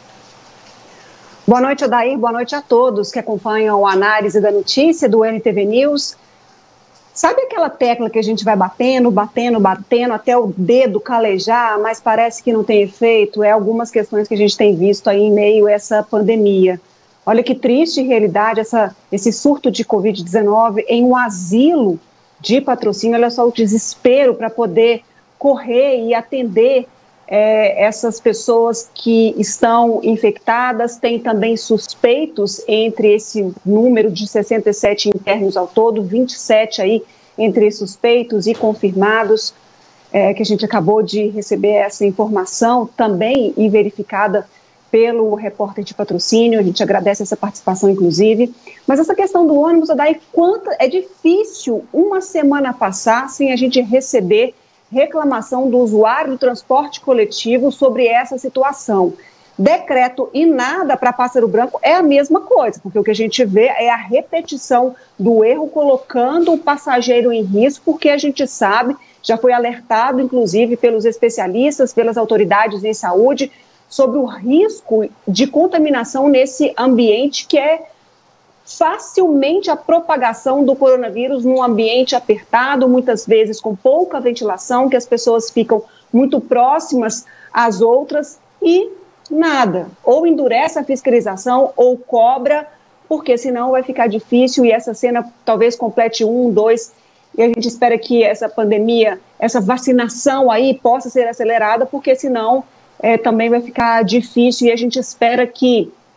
Boa noite, Odair. Boa noite a todos que acompanham a análise da notícia do NTV News. Sabe aquela tecla que a gente vai batendo até o dedo calejar, mas parece que não tem efeito? É algumas questões que a gente tem visto aí em meio a essa pandemia. Olha que triste realidade esse surto de Covid-19 em um asilo de Patrocínio. Olha só o desespero para poder correr e atender essas pessoas que estão infectadas. Tem também suspeitos entre esse número de 67 internos ao todo, 27 aí entre suspeitos e confirmados, que a gente acabou de receber essa informação também e verificada pelo repórter de Patrocínio. A gente agradece essa participação, inclusive. Mas essa questão do ônibus, daí é difícil uma semana passar sem a gente receber reclamação do usuário do transporte coletivo sobre essa situação. Decreto e nada para Pássaro Branco é a mesma coisa, porque o que a gente vê é a repetição do erro, colocando o passageiro em risco, porque a gente sabe, já foi alertado, inclusive, pelos especialistas, pelas autoridades em saúde, sobre o risco de contaminação nesse ambiente que é facilmente a propagação do coronavírus num ambiente apertado, muitas vezes com pouca ventilação, que as pessoas ficam muito próximas às outras e nada. Ou endurece a fiscalização ou cobra, porque senão vai ficar difícil e essa cena talvez complete 1, 2, e a gente espera que essa pandemia, essa vacinação aí possa ser acelerada, porque senão também vai ficar difícil e a gente espera que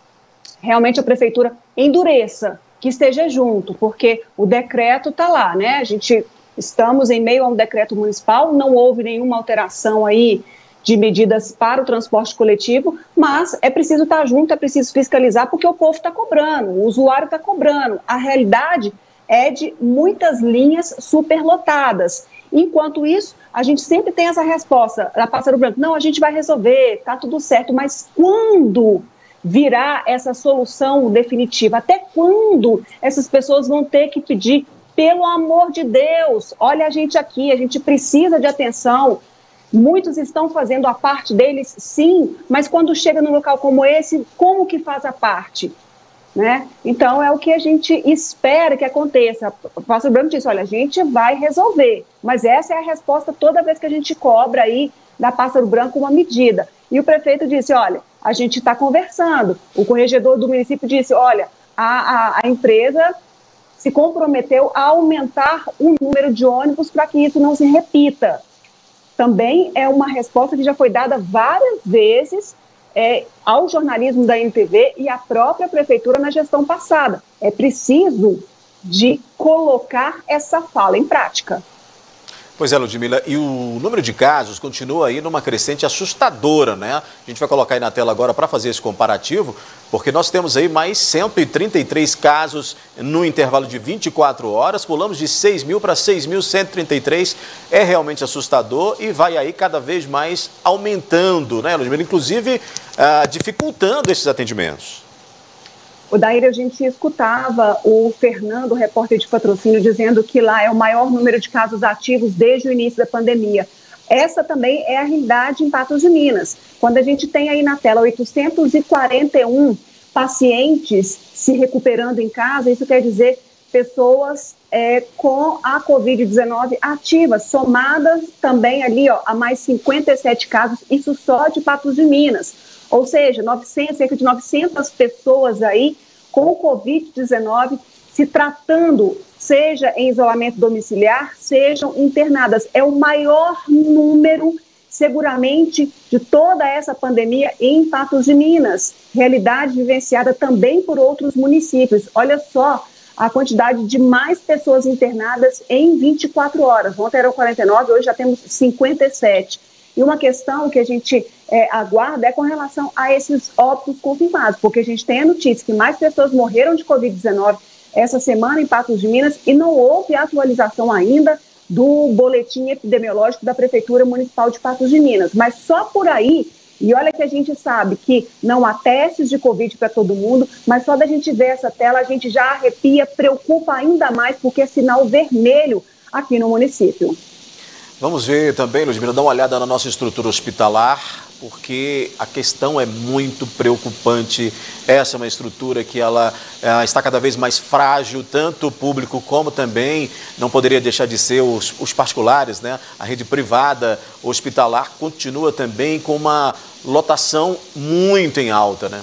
realmente a prefeitura endureça, que esteja junto, porque o decreto está lá, né? Estamos em meio a um decreto municipal, não houve nenhuma alteração aí de medidas para o transporte coletivo, mas é preciso estar junto, é preciso fiscalizar, porque o povo está cobrando, o usuário está cobrando. A realidade é de muitas linhas superlotadas. Enquanto isso, a gente sempre tem essa resposta da Pássaro Branco: não, a gente vai resolver, está tudo certo, mas quando virá essa solução definitiva? Até quando essas pessoas vão ter que pedir, pelo amor de Deus, olha a gente aqui, a gente precisa de atenção. Muitos estão fazendo a parte deles, sim, mas quando chega num local como esse, como que faz a parte? Né? Então, é o que a gente espera que aconteça. O Pássaro Branco disse: olha, a gente vai resolver, mas essa é a resposta toda vez que a gente cobra aí da Pássaro Branco uma medida. E o prefeito disse: olha, a gente está conversando. O corregedor do município disse: olha, a empresa se comprometeu a aumentar o número de ônibus para que isso não se repita. Também é uma resposta que já foi dada várias vezes ao jornalismo da NTV e à própria prefeitura na gestão passada. É preciso de colocar essa fala em prática. Pois é, Ludmila, e o número de casos continua aí numa crescente assustadora, né? A gente vai colocar aí na tela agora para fazer esse comparativo, porque nós temos aí mais 133 casos no intervalo de 24 horas, pulamos de 6.000 para 6.133, é realmente assustador e vai aí cada vez mais aumentando, né, Ludmila? Inclusive dificultando esses atendimentos. O Daíra, a gente escutava o Fernando, repórter de Patrocínio, dizendo que lá é o maior número de casos ativos desde o início da pandemia. Essa também é a realidade em Patos de Minas. Quando a gente tem aí na tela 841 pacientes se recuperando em casa, isso quer dizer pessoas com a Covid-19 ativas, somadas também ali a mais 57 casos, isso só de Patos de Minas. Ou seja, cerca de 900 pessoas aí com Covid-19 se tratando, seja em isolamento domiciliar, sejam internadas. É o maior número, seguramente, de toda essa pandemia em Patos de Minas. Realidade vivenciada também por outros municípios. Olha só a quantidade de mais pessoas internadas em 24 horas. Ontem eram 49, hoje já temos 57. E uma questão que a gente aguarda é com relação a esses óbitos confirmados, porque a gente tem a notícia que mais pessoas morreram de Covid-19 essa semana em Patos de Minas e não houve atualização ainda do boletim epidemiológico da Prefeitura Municipal de Patos de Minas. Mas só por aí, e olha que a gente sabe que não há testes de Covid para todo mundo, mas só da gente ver essa tela a gente já arrepia, preocupa ainda mais, porque é sinal vermelho aqui no município. Vamos ver também, Ludmila, dar uma olhada na nossa estrutura hospitalar, porque a questão é muito preocupante. Essa é uma estrutura que ela está cada vez mais frágil, tanto o público como também, não poderia deixar de ser os particulares, né? A rede privada hospitalar continua também com uma lotação muito em alta, né?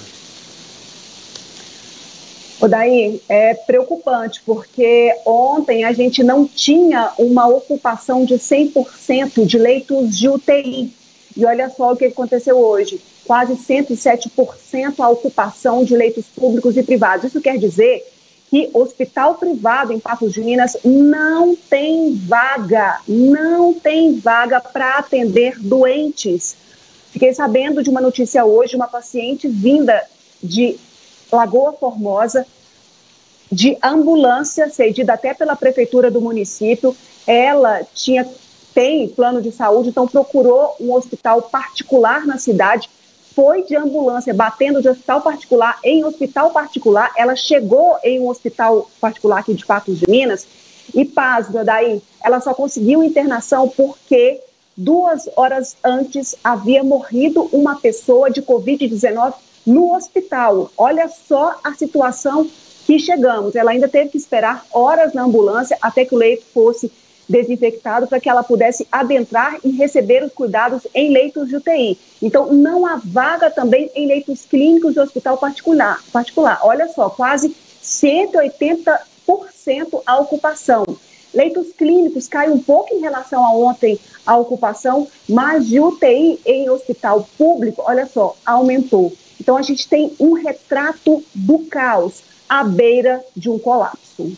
Daí é preocupante, porque ontem a gente não tinha uma ocupação de 100% de leitos de UTI. E olha só o que aconteceu hoje, quase 107% a ocupação de leitos públicos e privados. Isso quer dizer que hospital privado em Patos de Minas não tem vaga para atender doentes. Fiquei sabendo de uma notícia hoje, uma paciente vinda de Lagoa Formosa, de ambulância, cedida até pela prefeitura do município. Ela tem plano de saúde, então procurou um hospital particular na cidade, foi de ambulância, batendo de hospital particular em hospital particular. Ela chegou em um hospital particular aqui de Patos de Minas e, pasma, daí ela só conseguiu internação porque 2 horas antes havia morrido uma pessoa de Covid-19 no hospital. Olha só a situação que chegamos. Ela ainda teve que esperar horas na ambulância até que o leito fosse desinfectado para que ela pudesse adentrar e receber os cuidados em leitos de UTI. Então, não há vaga também em leitos clínicos de hospital particular. Olha só, quase 180% a ocupação. Leitos clínicos cai um pouco em relação a ontem a ocupação, mas de UTI em hospital público, olha só, aumentou. Então a gente tem um retrato do caos à beira de um colapso.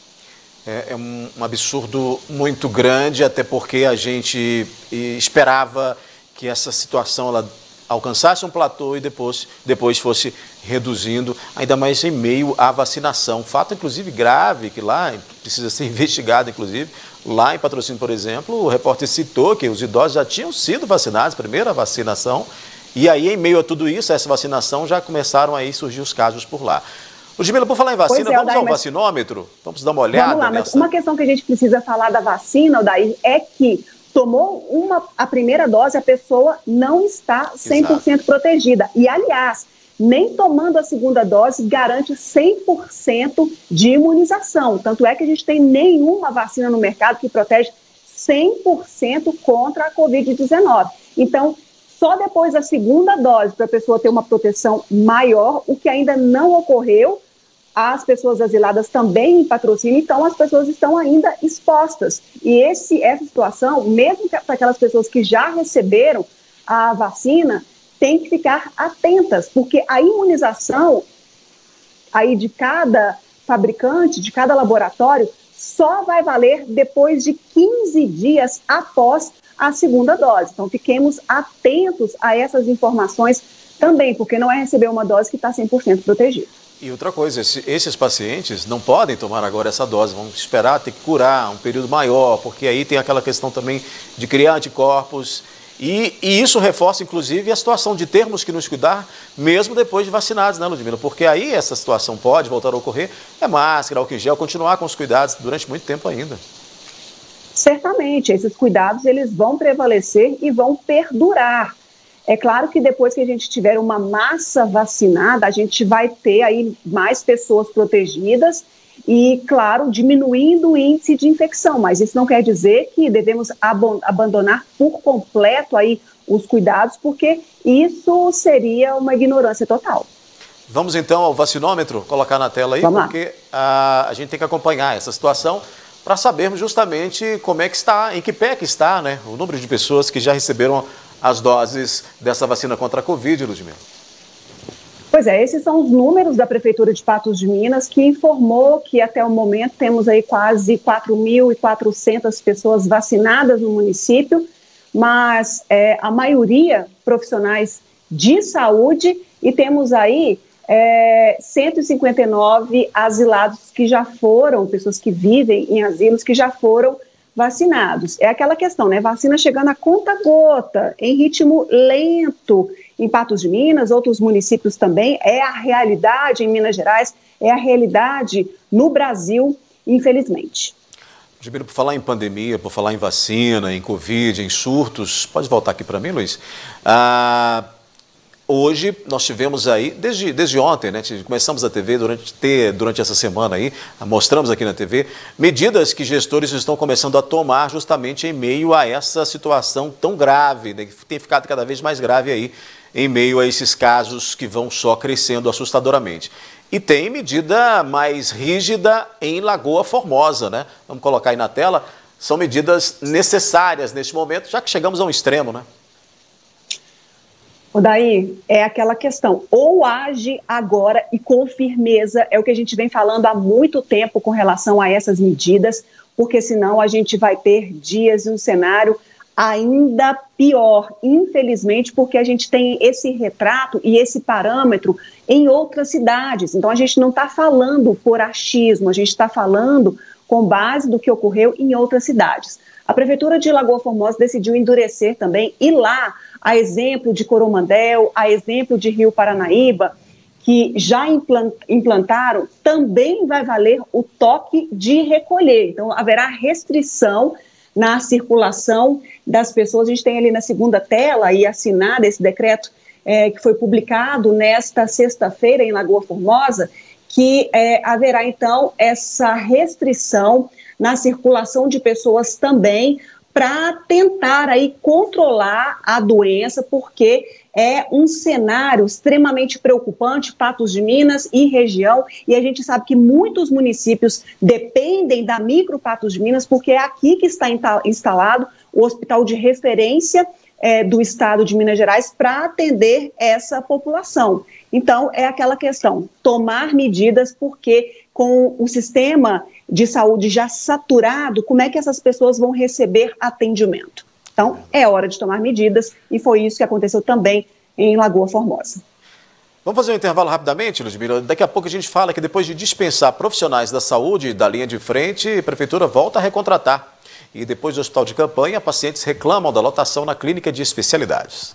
É um absurdo muito grande, até porque a gente esperava que essa situação ela alcançasse um platô e depois fosse reduzindo, ainda mais em meio à vacinação. Fato, inclusive, grave, que lá precisa ser investigado, inclusive. Lá em Patrocínio, por exemplo, o repórter citou que os idosos já tinham sido vacinados, primeira vacinação, e aí, em meio a tudo isso, essa vacinação, já começaram a surgir os casos por lá. Ludmila, por falar em vacina, vamos ao vacinômetro? Vamos dar uma olhada? Vamos lá, mas uma questão que a gente precisa falar da vacina, Odair, é que tomou a primeira dose, a pessoa não está 100% protegida. E, aliás, nem tomando a segunda dose garante 100% de imunização. Tanto é que a gente tem nenhuma vacina no mercado que protege 100% contra a Covid-19. Então, só depois da segunda dose para a pessoa ter uma proteção maior, o que ainda não ocorreu. As pessoas asiladas também em Patrocínio, então as pessoas estão ainda expostas. E essa situação, mesmo para aquelas pessoas que já receberam a vacina, tem que ficar atentas, porque a imunização aí de cada fabricante, de cada laboratório, só vai valer depois de 15 dias após a segunda dose. Então fiquemos atentos a essas informações também, porque não é receber uma dose que está 100% protegida. E outra coisa, esses pacientes não podem tomar agora essa dose, vão esperar, ter que curar um período maior, porque aí tem aquela questão também de criar anticorpos, e isso reforça, inclusive, a situação de termos que nos cuidar, mesmo depois de vacinados, né, Ludmila? Porque aí essa situação pode voltar a ocorrer, máscara, álcool em gel, continuar com os cuidados durante muito tempo ainda. Certamente, esses cuidados eles vão prevalecer e vão perdurar. É claro que depois que a gente tiver uma massa vacinada, a gente vai ter aí mais pessoas protegidas e, claro, diminuindo o índice de infecção. Mas isso não quer dizer que devemos abandonar por completo aí os cuidados, porque isso seria uma ignorância total. Vamos então ao vacinômetro, colocar na tela aí, porque a gente tem que acompanhar essa situação para sabermos justamente como é que está, em que pé que está, né, o número de pessoas que já receberam as doses dessa vacina contra a Covid, Ludmila. Pois é, esses são os números da Prefeitura de Patos de Minas, que informou que até o momento temos aí quase 4.400 pessoas vacinadas no município, mas a maioria profissionais de saúde, e temos aí 159 asilados que já foram, pessoas que vivem em asilos que já foram vacinados. É aquela questão, né? Vacina chegando a conta-gota, em ritmo lento em Patos de Minas, outros municípios também. É a realidade em Minas Gerais, é a realidade no Brasil, infelizmente. Ludmila, por falar em pandemia, por falar em vacina, em Covid, em surtos, pode voltar aqui para mim, Luiz? Hoje nós tivemos aí, desde ontem, né, começamos a TV durante essa semana aí, mostramos aqui na TV, medidas que gestores estão começando a tomar justamente em meio a essa situação tão grave, né, que tem ficado cada vez mais grave aí, em meio a esses casos que vão só crescendo assustadoramente. E tem medida mais rígida em Lagoa Formosa, né? Vamos colocar aí na tela, são medidas necessárias neste momento, já que chegamos a um extremo, né? Daí é aquela questão, ou age agora e com firmeza, é o que a gente vem falando há muito tempo com relação a essas medidas, porque senão a gente vai ter dias e um cenário ainda pior, infelizmente, porque a gente tem esse retrato e esse parâmetro em outras cidades. Então a gente não está falando por achismo, a gente está falando com base do que ocorreu em outras cidades. A Prefeitura de Lagoa Formosa decidiu endurecer também, e lá, a exemplo de Coromandel, a exemplo de Rio Paranaíba, que já implantaram, também vai valer o toque de recolher. Então, haverá restrição na circulação das pessoas. A gente tem ali na segunda tela e assinado esse decreto que foi publicado nesta sexta-feira em Lagoa Formosa, que haverá, então, essa restrição na circulação de pessoas também, para tentar aí controlar a doença, porque é um cenário extremamente preocupante, Patos de Minas e região, e a gente sabe que muitos municípios dependem da micro Patos de Minas, porque é aqui que está instalado o hospital de referência do estado de Minas Gerais para atender essa população. Então, é aquela questão, tomar medidas, porque com o sistema de saúde já saturado, como é que essas pessoas vão receber atendimento? Então, é hora de tomar medidas, e foi isso que aconteceu também em Lagoa Formosa. Vamos fazer um intervalo rapidamente, Ludmila? Daqui a pouco a gente fala que depois de dispensar profissionais da saúde da linha de frente, a Prefeitura volta a recontratar. E depois do hospital de campanha, pacientes reclamam da lotação na clínica de especialidades.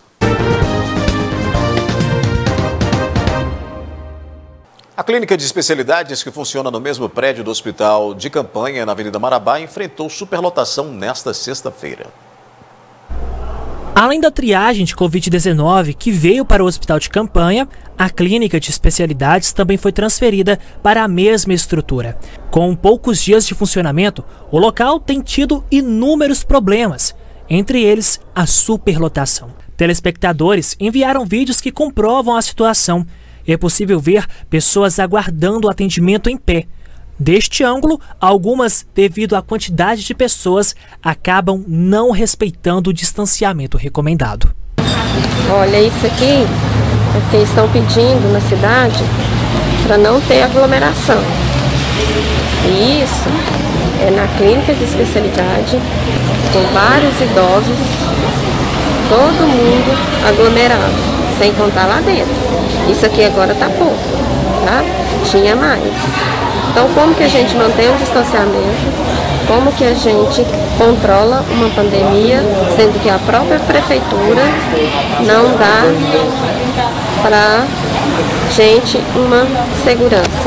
A clínica de especialidades, que funciona no mesmo prédio do hospital de campanha, na Avenida Marabá, enfrentou superlotação nesta sexta-feira. Além da triagem de Covid-19 que veio para o hospital de campanha, a clínica de especialidades também foi transferida para a mesma estrutura. Com poucos dias de funcionamento, o local tem tido inúmeros problemas, entre eles a superlotação. Telespectadores enviaram vídeos que comprovam a situação. É possível ver pessoas aguardando o atendimento em pé. Deste ângulo, algumas, devido à quantidade de pessoas, acabam não respeitando o distanciamento recomendado. Olha, isso aqui é porque estão pedindo na cidade para não ter aglomeração. E isso é na clínica de especialidade, com vários idosos, todo mundo aglomerado, sem contar lá dentro. Isso aqui agora tá pouco, tá? Tinha mais. Então, como que a gente mantém o distanciamento? Como que a gente controla uma pandemia, sendo que a própria prefeitura não dá para gente uma segurança?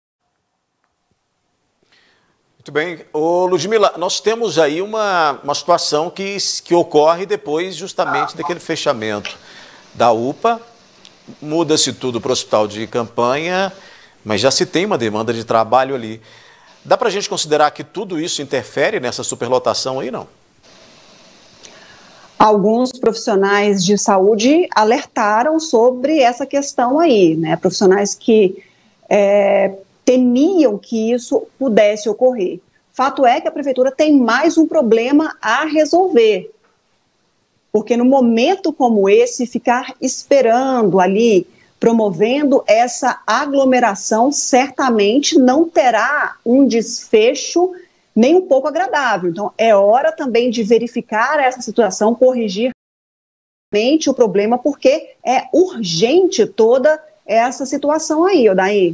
Muito bem. Ô, Ludmila, nós temos aí uma situação que ocorre depois justamente daquele fechamento da UPA. Muda-se tudo para o hospital de campanha, mas já se tem uma demanda de trabalho ali. Dá para a gente considerar que tudo isso interfere nessa superlotação aí, não? Alguns profissionais de saúde alertaram sobre essa questão aí, né? Profissionais que temiam que isso pudesse ocorrer. Fato é que a prefeitura tem mais um problema a resolver. Porque no momento como esse, ficar esperando ali, promovendo essa aglomeração, certamente não terá um desfecho nem um pouco agradável. Então, é hora também de verificar essa situação, corrigir o problema, porque é urgente toda essa situação aí, Odair.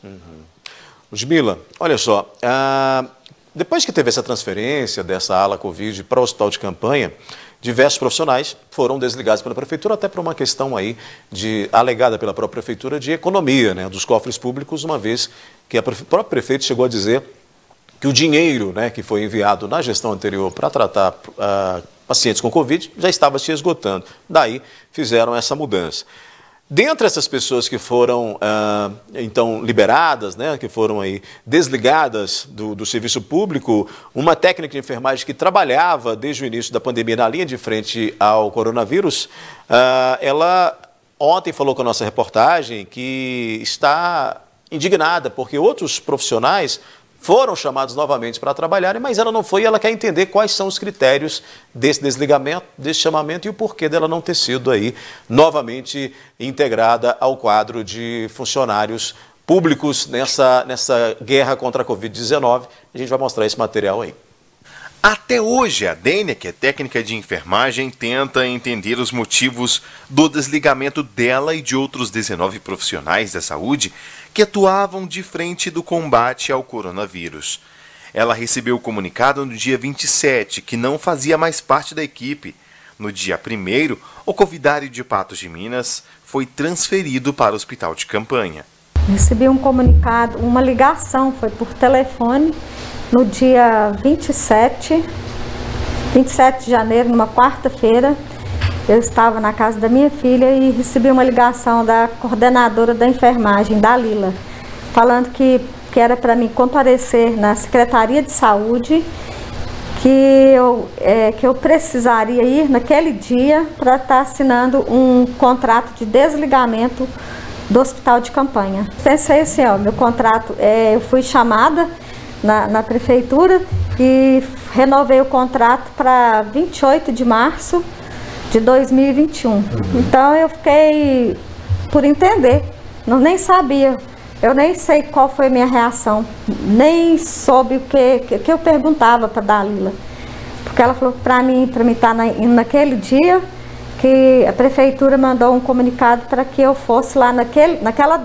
Ludmila, olha só, depois que teve essa transferência dessa ala Covid para o hospital de campanha, diversos profissionais foram desligados pela prefeitura, até por uma questão aí alegada pela própria prefeitura de economia, né, dos cofres públicos, uma vez que o próprio prefeito chegou a dizer que o dinheiro, né, que foi enviado na gestão anterior para tratar pacientes com Covid já estava se esgotando. Daí fizeram essa mudança. Dentre essas pessoas que foram, então, liberadas, né, que foram aí desligadas do serviço público, uma técnica de enfermagem que trabalhava desde o início da pandemia na linha de frente ao coronavírus, ela ontem falou com a nossa reportagem que está indignada porque outros profissionais foram chamados novamente para trabalharem, mas ela não foi e ela quer entender quais são os critérios desse desligamento, desse chamamento e o porquê dela não ter sido aí novamente integrada ao quadro de funcionários públicos nessa guerra contra a Covid-19. A gente vai mostrar esse material aí. Até hoje, a Dênia, que é técnica de enfermagem, tenta entender os motivos do desligamento dela e de outros 19 profissionais da saúde que atuavam de frente do combate ao coronavírus. Ela recebeu o comunicado no dia 27, que não fazia mais parte da equipe. No dia 1º, o Covidário de Patos de Minas foi transferido para o hospital de campanha. Recebi um comunicado, uma ligação, foi por telefone, no dia 27 de janeiro, numa quarta-feira. Eu estava na casa da minha filha e recebi uma ligação da coordenadora da enfermagem, da Lila, falando que era para mim comparecer na Secretaria de Saúde, que eu precisaria ir naquele dia para estar assinando um contrato de desligamento do hospital de campanha. Pensei assim, ó, meu contrato, eu fui chamada na prefeitura e renovei o contrato para 28 de março de 2021. Então eu fiquei por entender, nem sabia, eu nem sei qual foi a minha reação, nem soube o que eu perguntava para Dalila, porque ela falou para mim estar naquele dia, que a prefeitura mandou um comunicado para que eu fosse lá naquela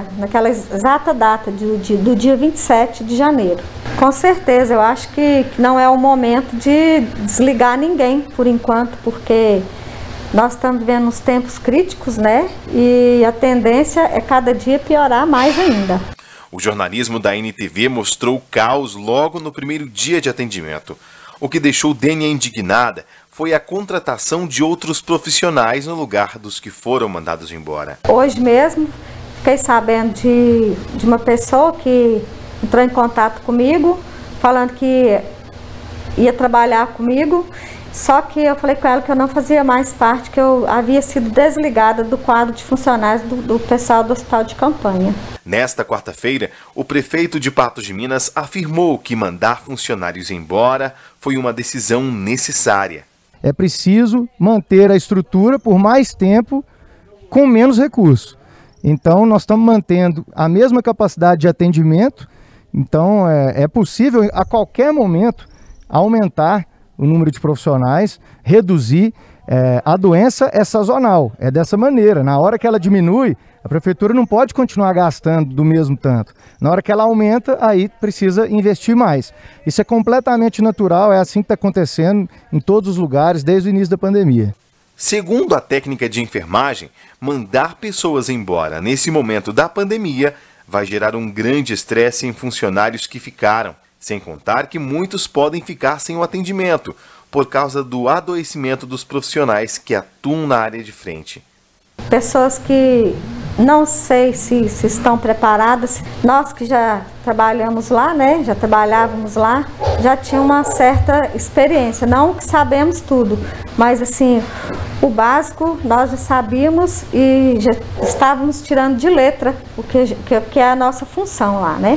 exata data do dia 27 de janeiro. Com certeza, eu acho que não é o momento de desligar ninguém por enquanto, porque nós estamos vivendo uns tempos críticos, né? E a tendência é cada dia piorar mais ainda. O jornalismo da NTV mostrou o caos logo no primeiro dia de atendimento. O que deixou Dênia indignada foi a contratação de outros profissionais no lugar dos que foram mandados embora. Hoje mesmo, fiquei sabendo de uma pessoa que entrou em contato comigo, falando que ia trabalhar comigo, só que eu falei com ela que eu não fazia mais parte, que eu havia sido desligada do quadro de funcionários do pessoal do hospital de campanha. Nesta quarta-feira, o prefeito de Patos de Minas afirmou que mandar funcionários embora foi uma decisão necessária. É preciso manter a estrutura por mais tempo com menos recursos. Então, nós estamos mantendo a mesma capacidade de atendimento. Então, é possível a qualquer momento aumentar o número de profissionais, reduzir. A doença é sazonal, é dessa maneira. Na hora que ela diminui, a prefeitura não pode continuar gastando do mesmo tanto. Na hora que ela aumenta, aí precisa investir mais. Isso é completamente natural, é assim que está acontecendo em todos os lugares desde o início da pandemia. Segundo a técnica de enfermagem, mandar pessoas embora nesse momento da pandemia vai gerar um grande estresse em funcionários que ficaram, sem contar que muitos podem ficar sem o atendimento, por causa do adoecimento dos profissionais que atuam na área de frente. Pessoas que não sei se estão preparadas, nós que já trabalhamos lá, né, já trabalhávamos lá, já tinha uma certa experiência, não que sabemos tudo, mas assim, o básico nós já sabíamos e já estávamos tirando de letra o que é a nossa função lá, né.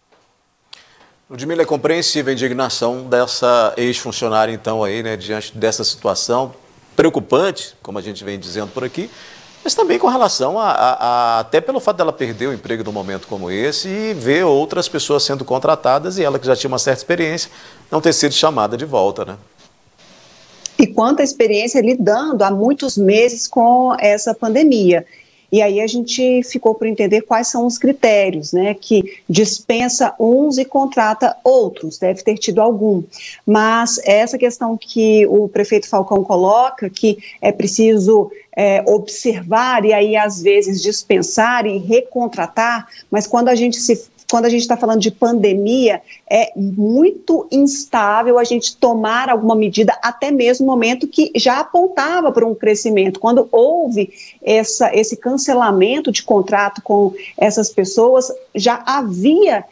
Ludmila, é compreensível a indignação dessa ex-funcionária, então, aí, né, diante dessa situação preocupante, como a gente vem dizendo por aqui, mas também com relação até pelo fato dela perder o emprego num momento como esse e ver outras pessoas sendo contratadas e ela que já tinha uma certa experiência não ter sido chamada de volta, né? E quanta experiência lidando há muitos meses com essa pandemia. E aí a gente ficou por entender quais são os critérios, né, que dispensa uns e contrata outros, deve ter tido algum. Mas essa questão que o prefeito Falcão coloca, que é preciso observar e aí às vezes dispensar e recontratar, mas quando a gente está falando de pandemia, é muito instável a gente tomar alguma medida, até mesmo no momento que já apontava para um crescimento. Quando houve esse cancelamento de contrato com essas pessoas, já havia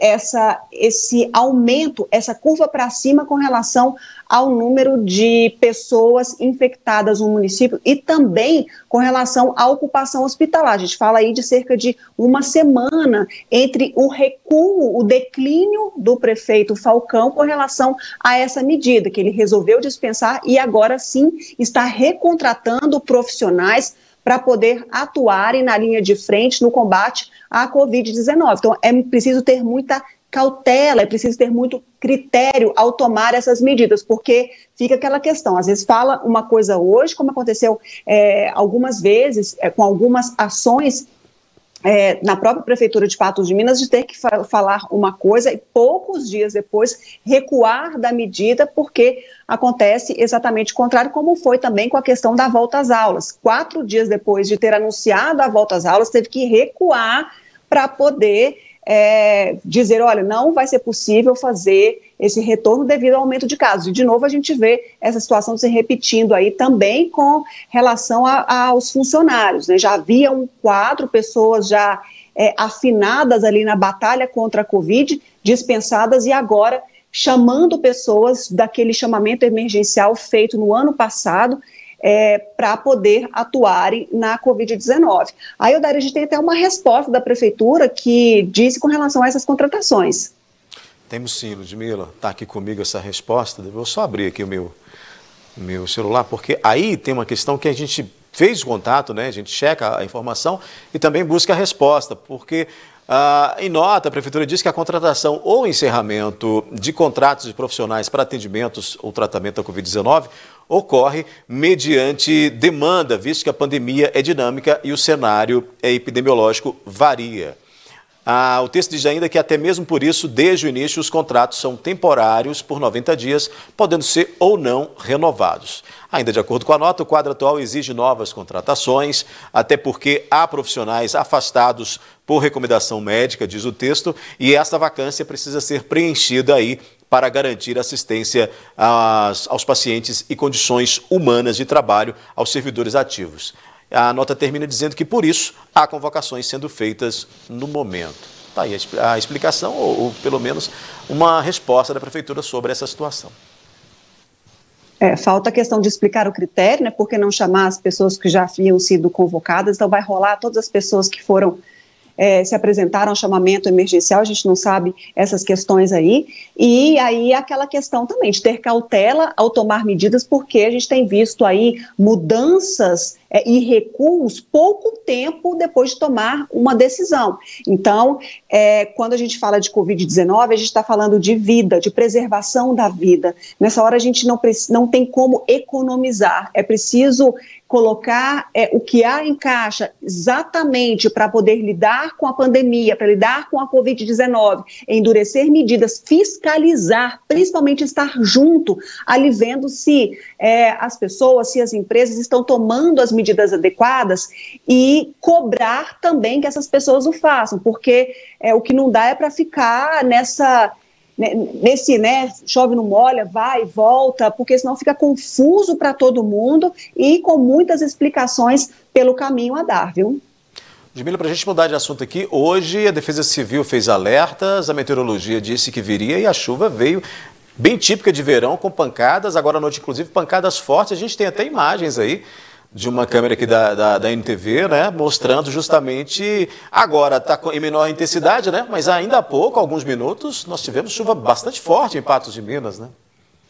esse aumento, essa curva para cima com relação ao número de pessoas infectadas no município e também com relação à ocupação hospitalar. A gente fala aí de cerca de uma semana entre o recuo, o declínio do prefeito Falcão com relação a essa medida que ele resolveu dispensar e agora sim está recontratando profissionais para poder atuarem na linha de frente no combate à Covid-19. Então, é preciso ter muita cautela, é preciso ter muito critério ao tomar essas medidas, porque fica aquela questão, às vezes fala uma coisa hoje, como aconteceu algumas vezes, com algumas ações na própria Prefeitura de Patos de Minas, de ter que falar uma coisa e poucos dias depois recuar da medida, porque acontece exatamente o contrário, como foi também com a questão da volta às aulas. 4 dias depois de ter anunciado a volta às aulas, teve que recuar para poder dizer, olha, não vai ser possível fazer esse retorno devido ao aumento de casos. E, de novo, a gente vê essa situação se repetindo aí também com relação aos funcionários, né? Já havia um quadro, pessoas já afinadas ali na batalha contra a Covid, dispensadas e agora chamando pessoas daquele chamamento emergencial feito no ano passado, para poder atuarem na Covid-19. Aí, a gente tem até uma resposta da Prefeitura que disse com relação a essas contratações. Temos sim, Ludmila. Está aqui comigo essa resposta. Vou só abrir aqui o meu meu celular, porque aí tem uma questão que a gente fez o contato, né? A gente checa a informação e também busca a resposta, porque em nota a Prefeitura diz que a contratação ou encerramento de contratos de profissionais para atendimentos ou tratamento da Covid-19 ocorre mediante demanda, visto que a pandemia é dinâmica e o cenário epidemiológico varia. O texto diz ainda que até mesmo por isso, desde o início, os contratos são temporários por 90 dias, podendo ser ou não renovados. Ainda de acordo com a nota, o quadro atual exige novas contratações, até porque há profissionais afastados por recomendação médica, diz o texto, e esta vacância precisa ser preenchida aí para garantir assistência aos pacientes e condições humanas de trabalho aos servidores ativos. A nota termina dizendo que, por isso, há convocações sendo feitas no momento. Está aí a explicação, ou pelo menos uma resposta da Prefeitura sobre essa situação. Falta a questão de explicar o critério, né? Por que não chamar as pessoas que já haviam sido convocadas? Então vai rolar todas as pessoas que foram se apresentaram ao chamamento emergencial, a gente não sabe essas questões aí, e aí aquela questão também de ter cautela ao tomar medidas, porque a gente tem visto aí mudanças e recuos pouco tempo depois de tomar uma decisão. Então, quando a gente fala de Covid-19, a gente está falando de vida, de preservação da vida. Nessa hora a gente não tem como economizar, é preciso colocar o que há em caixa exatamente para poder lidar com a pandemia, para lidar com a Covid-19, endurecer medidas, fiscalizar, principalmente estar junto, ali vendo se as pessoas, se as empresas estão tomando as medidas adequadas e cobrar também que essas pessoas o façam, porque o que não dá é para ficar nesse, chove não molha, vai e volta, porque senão fica confuso para todo mundo e com muitas explicações pelo caminho a dar, viu? Ludmila, para a gente mudar de assunto aqui, hoje a Defesa Civil fez alertas, a meteorologia disse que viria e a chuva veio bem típica de verão, com pancadas, agora à noite inclusive pancadas fortes, a gente tem até imagens aí de uma câmera aqui da NTV, né, mostrando justamente, agora está em menor intensidade, né, mas ainda há pouco, alguns minutos, nós tivemos chuva bastante forte em Patos de Minas, né?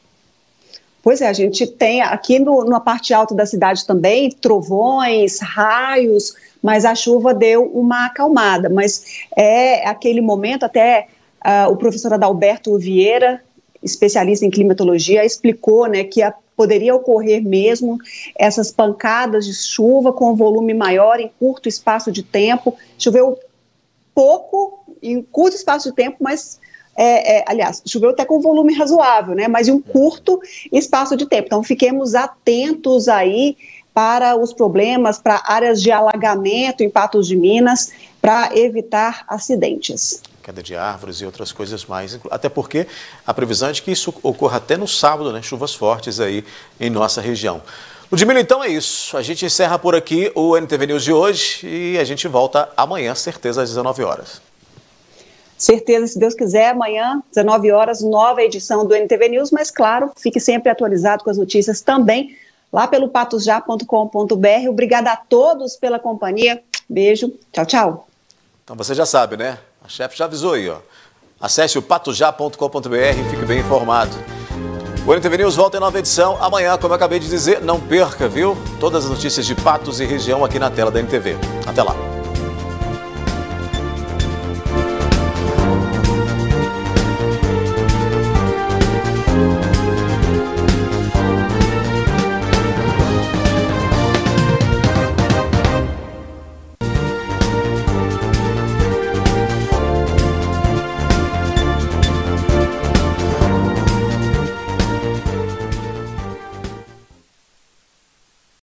Pois é, a gente tem aqui na parte alta da cidade também, trovões, raios, mas a chuva deu uma acalmada, mas aquele momento até o professor Adalberto Vieira, especialista em climatologia, explicou, né, que poderia ocorrer mesmo essas pancadas de chuva com volume maior em curto espaço de tempo. Choveu pouco em curto espaço de tempo, mas, aliás, choveu até com volume razoável, né, mas em um curto espaço de tempo. Então, fiquemos atentos aí para os problemas, para áreas de alagamento em Patos de Minas, para evitar acidentes. Queda de árvores e outras coisas mais, até porque a previsão é de que isso ocorra até no sábado, né? Chuvas fortes aí em nossa região. Ludmila, então é isso. A gente encerra por aqui o NTV News de hoje e a gente volta amanhã, certeza, às 19 horas. Certeza, se Deus quiser, amanhã, 19 horas, nova edição do NTV News, mas claro, fique sempre atualizado com as notícias também, lá pelo patosja.com.br. Obrigada a todos pela companhia. Beijo, tchau, tchau. Então você já sabe, né? A chefe já avisou aí, ó. Acesse o patosja.com.br e fique bem informado. O NTV News volta em nova edição amanhã, como eu acabei de dizer. Não perca, viu? Todas as notícias de Patos e região aqui na tela da NTV. Até lá.